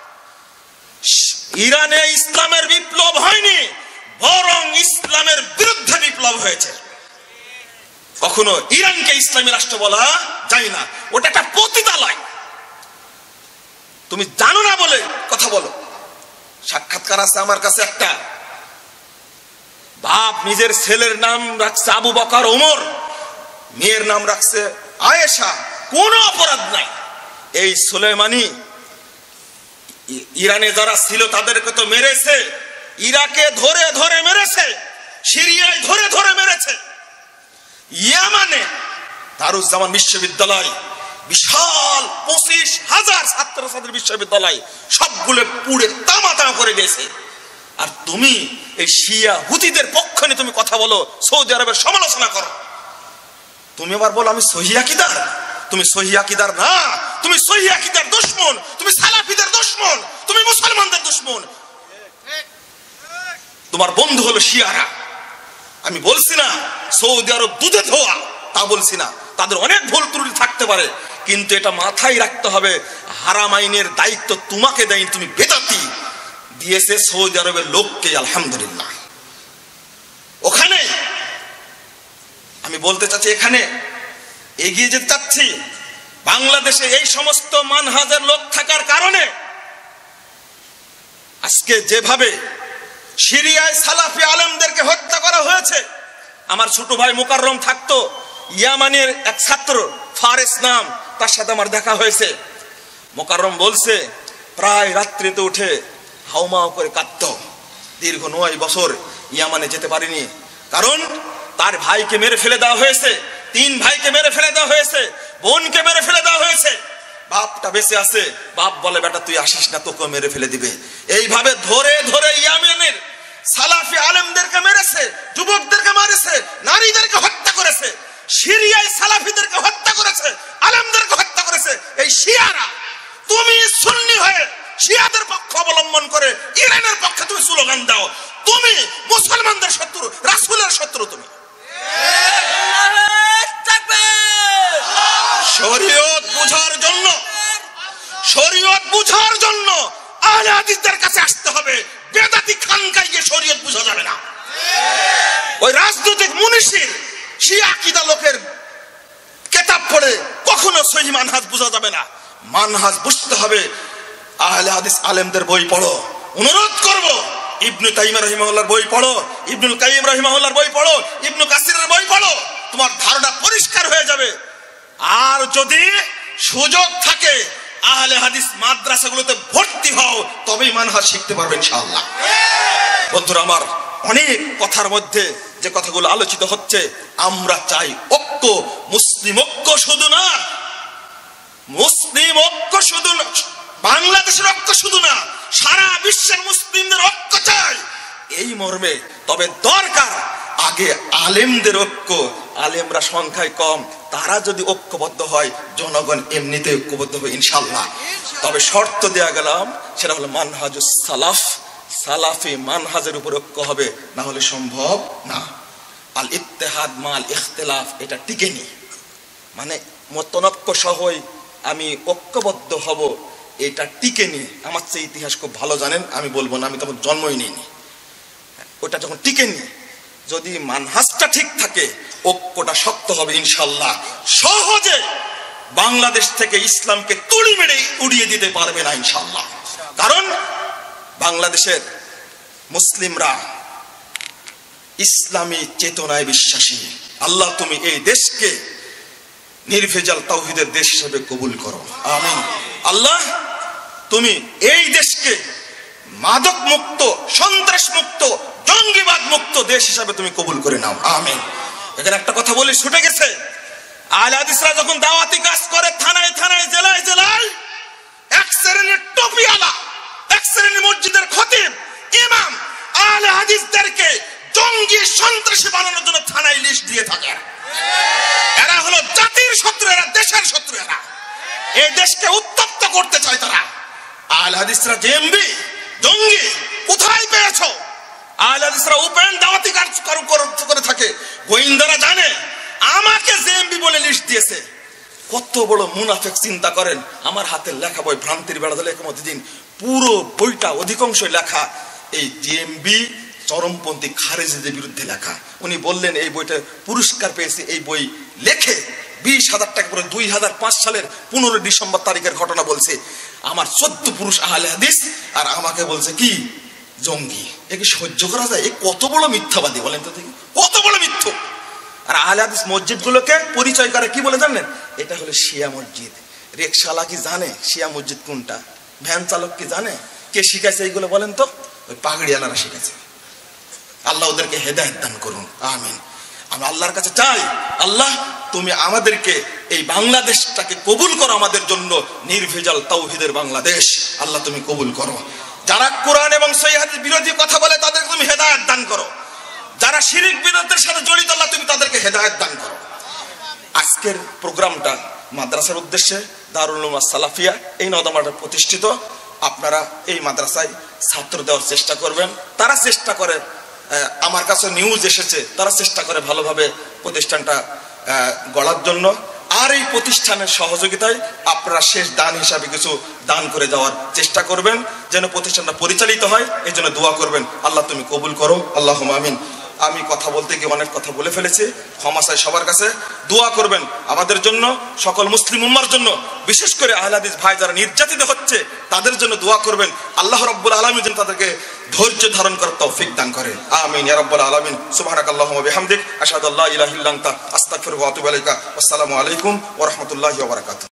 ইরানে ইসলামের বিপ্লব হয়নি, বরং ইসলামের বিরুদ্ধে বিপ্লব হয়েছে। কখনো ইরানকে ইসলামী রাষ্ট্র বলা যায় না, ওটা একটা পতিতালয়। তুমি জানো না বলে কথা বলো। সাক্ষাৎকার আছে আমার কাছে একটা, বাপ নিজের ছেলের নাম রাখছে আবু বকর ওমর, মেয়ের নাম রাখছে আয়েশা, কোনো অপরাধ নাই। এই সুলাইমানি ইরানে যারা ছিল তাদেরকে তো মেরেছে, ইরাকে ধরে ধরে মেরেছে, সিরিয়ায় ধরে ধরে মেরেছে, ইয়ামানে দারুজ্জামান বিশ্ববিদ্যালয় বিশাল 25,000 ছাত্রছাত্রীর বিশ্ববিদ্যালয়, সবগুলো পুড়ে তামা করে দিয়েছে। আর তুমি এই শিয়া হুতিদের পক্ষ নিয়ে তুমি কথা বলো, সৌদি আরবের সমালোচনা করো। তুমি আবার বলো আমি সহিহ আকীদার। তুমি সহিহ আকীদার না, তুমি সহিহ আকীদার দুশমন, তুমি সালাফিদের দুশমন, তুমি মুসলমানদের দুশমন। তোমার বন্ধু হলো শিয়ারা। আমি বলছি না সৌদি আরব দুধে ধোয়া, তা বলছি না, তাদের অনেক ভুল ত্রুটি থাকতে পারে, কিন্তু এটা মাথায় রাখতে হবে হারামাইনের দায়িত্ব তোমাকে দেয়নি, তুমি বেদাতি, দিয়েছে সৌদি আরবের লোককে। আলহামদুলিল্লাহ। ওখানে আমি বলতে চাচ্ছি, এখানে এগিয়ে যেতে চাচ্ছি। বাংলাদেশে এই সমস্ত মানহাজের লোক থাকার কারণে আজকে যেভাবে সিরিয়ায় সালাফি আলেমদেরকে হত্যা করা হয়েছে। আমার ছোট ভাই মোকাররম থাকতো, ইয়ামানের এক ছাত্র ফারেস নাম, তার সাথে আমার দেখা হয়েছে। মোকাররম বলছে প্রায় রাত্রিতে উঠে হাউমাউ করে কাঁদত। দীর্ঘ 9 বছর ইয়ামানে যেতে পারিনি, কারণ তার ভাইকে মেরে ফেলে দেওয়া হয়েছে, 3 ভাইকে মেরে ফেলে দেওয়া হয়েছে, বোনকে মেরে ফেলে দেওয়া হয়েছে। বাপটা বেঁচে আছে, বাপ বলে বেটা তুই আসিস না, তোকে মেরে ফেলে দিবে। এইভাবে ধরে ধরে ইয়ামানের সালাফি আলেমদেরকে মেরেছে, যুবকদেরকে মেরেছে, নারীদেরকে হত্যা করেছে। সিরিয়ায় সালাফিদেরকে হত্যা করেছে, আলেমদেরকে হত্যা করেছে এই শিয়ারা। তুমি সুন্নি হয়ে শিয়াদের পক্ষ অবলম্বন করে ইরানের পক্ষে তুমি স্লোগান দাও। তুমি মুসলমানদের শত্রু, রাসূলের শত্রু। তুমি শরীয়ত বুঝার জন্য, শরীয়ত বুঝার জন্য আহলে হাদিসদের কাছে আসতে হবে। বেদাতি খানকায় গিয়ে শরীয়ত বুঝা যাবে না। ওই রাজনৈতিক মুনিশির শিয়া আকীদা লোকের কিতাব পড়ে কখনো সহিহ মানহাজ বুঝা যাবে না। মানহাজ বুঝতে হবে। আহলে হাদিস আলেমদের বই পড়ো, অনুরোধ করব। ইবনে তাইমিয়া রাহিমাহুল্লাহর বই পড়ো, ইবনুল কাইয়িম রাহিমাহুল্লাহর বই পড়ো, ইবনে কাসিরের বই পড়ো, তোমার ধারণা পরিষ্কার হয়ে যাবে। আর যদি সুযোগ থাকে আহলে হাদিস মাদ্রাসাগুলোতে ভর্তি হও, তবেই মানহাজ শিখতে পারবে ইনশাআল্লাহ। বন্ধুরা আমার, অনেক কথার মধ্যে যে কথাগুলো আলোচিত হচ্ছে, আমরা চাই ঐক্য, মুসলিম ঐক্য শুধু না, মুসলিম ঐক্য শুধু না, বাংলাদেশের ঐক্য শুধু না, সারা বিশ্বের মুসলিমদের ঐক্য চাই এই মর্মে। তবে দরকার আগে আলেমদের ঐক্য। আলেমরা সংখ্যায় কম, তারা যদি ঐক্যবদ্ধ হয় জনগণ এমনিতে ঐক্যবদ্ধ হবে ইনশাআল্লাহ। তবে শর্ত দেয়া গেলাম, সেটা হলো মানহাজুস সালাফ, সালাফি মানহাজের উপর ঐক্য হবে, না হলে সম্ভব না। আল ইত্তেহাদ মাল ইখতিলাফ এটা টিকেনি, মানে মতনৈক্য সহই আমি ঐক্যবদ্ধ হব, এটা টিকেনি। আমার চেয়ে ইতিহাস খুব ভালো জানেন, আমি বলবো না, আমি তখন জন্মই নিইনি। ওটা যখন টিকেনি, যদি মানহাজটা ঠিক থাকে ঐক্যটা শক্ত হবে ইনশাআল্লাহ। সহজে বাংলাদেশ থেকে ইসলামকে তুড়ি মেরে উড়িয়ে দিতে পারবে না ইনশাআল্লাহ। কারণ বাংলাদেশের মুসলিমরা ইসলামী চেতনায় বিশ্বাসী। আল্লাহ তুমি এই দেশকে নির্ভেজাল তাওহীদের দেশ হিসেবে কবুল করো, আমিন। আল্লাহ তুমি এই দেশকে মাদক মুক্ত, সন্ত্রাস মুক্ত, জঙ্গিবাদ মুক্ত দেশ হিসাবে তুমি কবুল করে নাও, আমিন। এখানে একটা কথা বলি ছুটে গেছে, আহলে হাদিসরা যখন দাওয়াতি কাজ করে থানায় থানায়, জেলায় জেলায়, এক শ্রেণীর টুপিওয়ালা, এক শ্রেণীর মসজিদের খতিব, ইমাম আহলে হাদিসদেরকে জঙ্গি সন্ত্রাসী বানানোর জন্য থানায় লিস্ট দিয়ে থাকে। এরা হলো জাতির শত্রু, এরা দেশের শত্রু, এরা এই দেশকে উত্তপ্ত করতে চায় তারা। আহলে হাদিসরা জেএমবি জঙ্গি কোথায় পেয়েছো? আহলে হাদিসরা ওপেন দাওয়াতি কাজ করে থাকে, গোয়েন্দারা জানে আমাকে জেএমবি বলে লিস্ট দিয়েছে। কত বড় মুনাফিক চিন্তা করেন। আমার হাতে লেখা বই ভ্রান্তির বেড়া দিলে দিন, পুরো বইটা অধিকাংশ লেখা এই জেএমবি চরমপন্থী খারেজিদের বিরুদ্ধে লেখা। উনি বললেন এই বইটা পুরস্কার পেয়েছে, এই বই লেখে 20,000 টাকা করে 2005 সালের 15 ডিসেম্বর তারিখের ঘটনা বলছে। আমার 14 পুরুষ আহলে হাদিস আর আমাকে বলছে কি জঙ্গি। একে সহ্য করা যায়? এ কত বড় মিথ্যাবাদী বলেন তো দেখি, কত বড় মিথ্যা। আর আহলে হাদিস মসজিদগুলোকে পরিচয় করে কি বলে জানেন? এটা হলো শিয়া মসজিদ। রিকশাওয়ালা কি জানে শিয়া মসজিদ কোনটা? ভ্যান চালক কি জানে? কে শিখাইছে এইগুলো বলেন তো? ওই পাগড়িওয়ালারা শিখাইছে। আল্লাহ ওদেরকে হেদায়েত দান করুন, আমিন। আমি আল্লাহর কাছে চাই, আল্লাহ তুমি আমাদেরকে এই বাংলাদেশটাকে কবুল করো, আমাদের জন্য নির্ভেজাল তাওহীদের বাংলাদেশ আল্লাহ তুমি কবুল করো। যারা কোরআন এবং সহিহ হাদিস বিরোধী কথা বলে তাদেরকে তুমি হেদায়েত দান করো। যারা শিরক বিদআতের সাথে জড়িত আল্লাহ তুমি তাদেরকে হেদায়েত দান করো। আজকের প্রোগ্রামটা মাদ্রাসার উদ্দেশ্যে দারুল উলুম সালাফিয়া এই নদামাটা প্রতিষ্ঠিত। আপনারা এই মাদ্রাসায় ছাত্র দেওয়ার চেষ্টা করবেন। তারা চেষ্টা করে, আমার কাছে নিউজ এসেছে, তারা চেষ্টা করে ভালোভাবে প্রতিষ্ঠানটা গড়ার জন্য। আর এই প্রতিষ্ঠানের সহযোগিতায় আপনারা শেষ দান হিসাবে কিছু দান করে যাওয়ার চেষ্টা করবেন, যেন প্রতিষ্ঠানটা পরিচালিত হয়। এই জন্য দোয়া করবেন, আল্লাহ তুমি কবুল করো, আল্লাহুম্মা আমিন। আমি কথা বলতে গিয়ে অনেক কথা বলে ফেলেছি, ক্ষমা চাই সবার কাছে। দোয়া করবেন আমাদের জন্য, সকল মুসলিম উম্মার জন্য, বিশেষ করে আহলে হাদিস ভাই যারা নির্যাতিত হচ্ছে তাদের জন্য দোয়া করবেন। আল্লাহ রাব্বুল আলামিন যেন তাদেরকে ধৈর্য ধারণ করার তৌফিক দান করে, আমিন ইয়া রাব্বুল আলামিন। সুবহানাকাল্লাহুম্মা ওয়া বিহামদিক আশহাদু আল্লা ইলাহা ইল্লা আনতা আস্তাগফিরুকা ওয়া আতুবু ইলাইকা। আসসালামু আলাইকুম ওয়া রাহমাতুল্লাহি ওয়া বারাকাতুহু।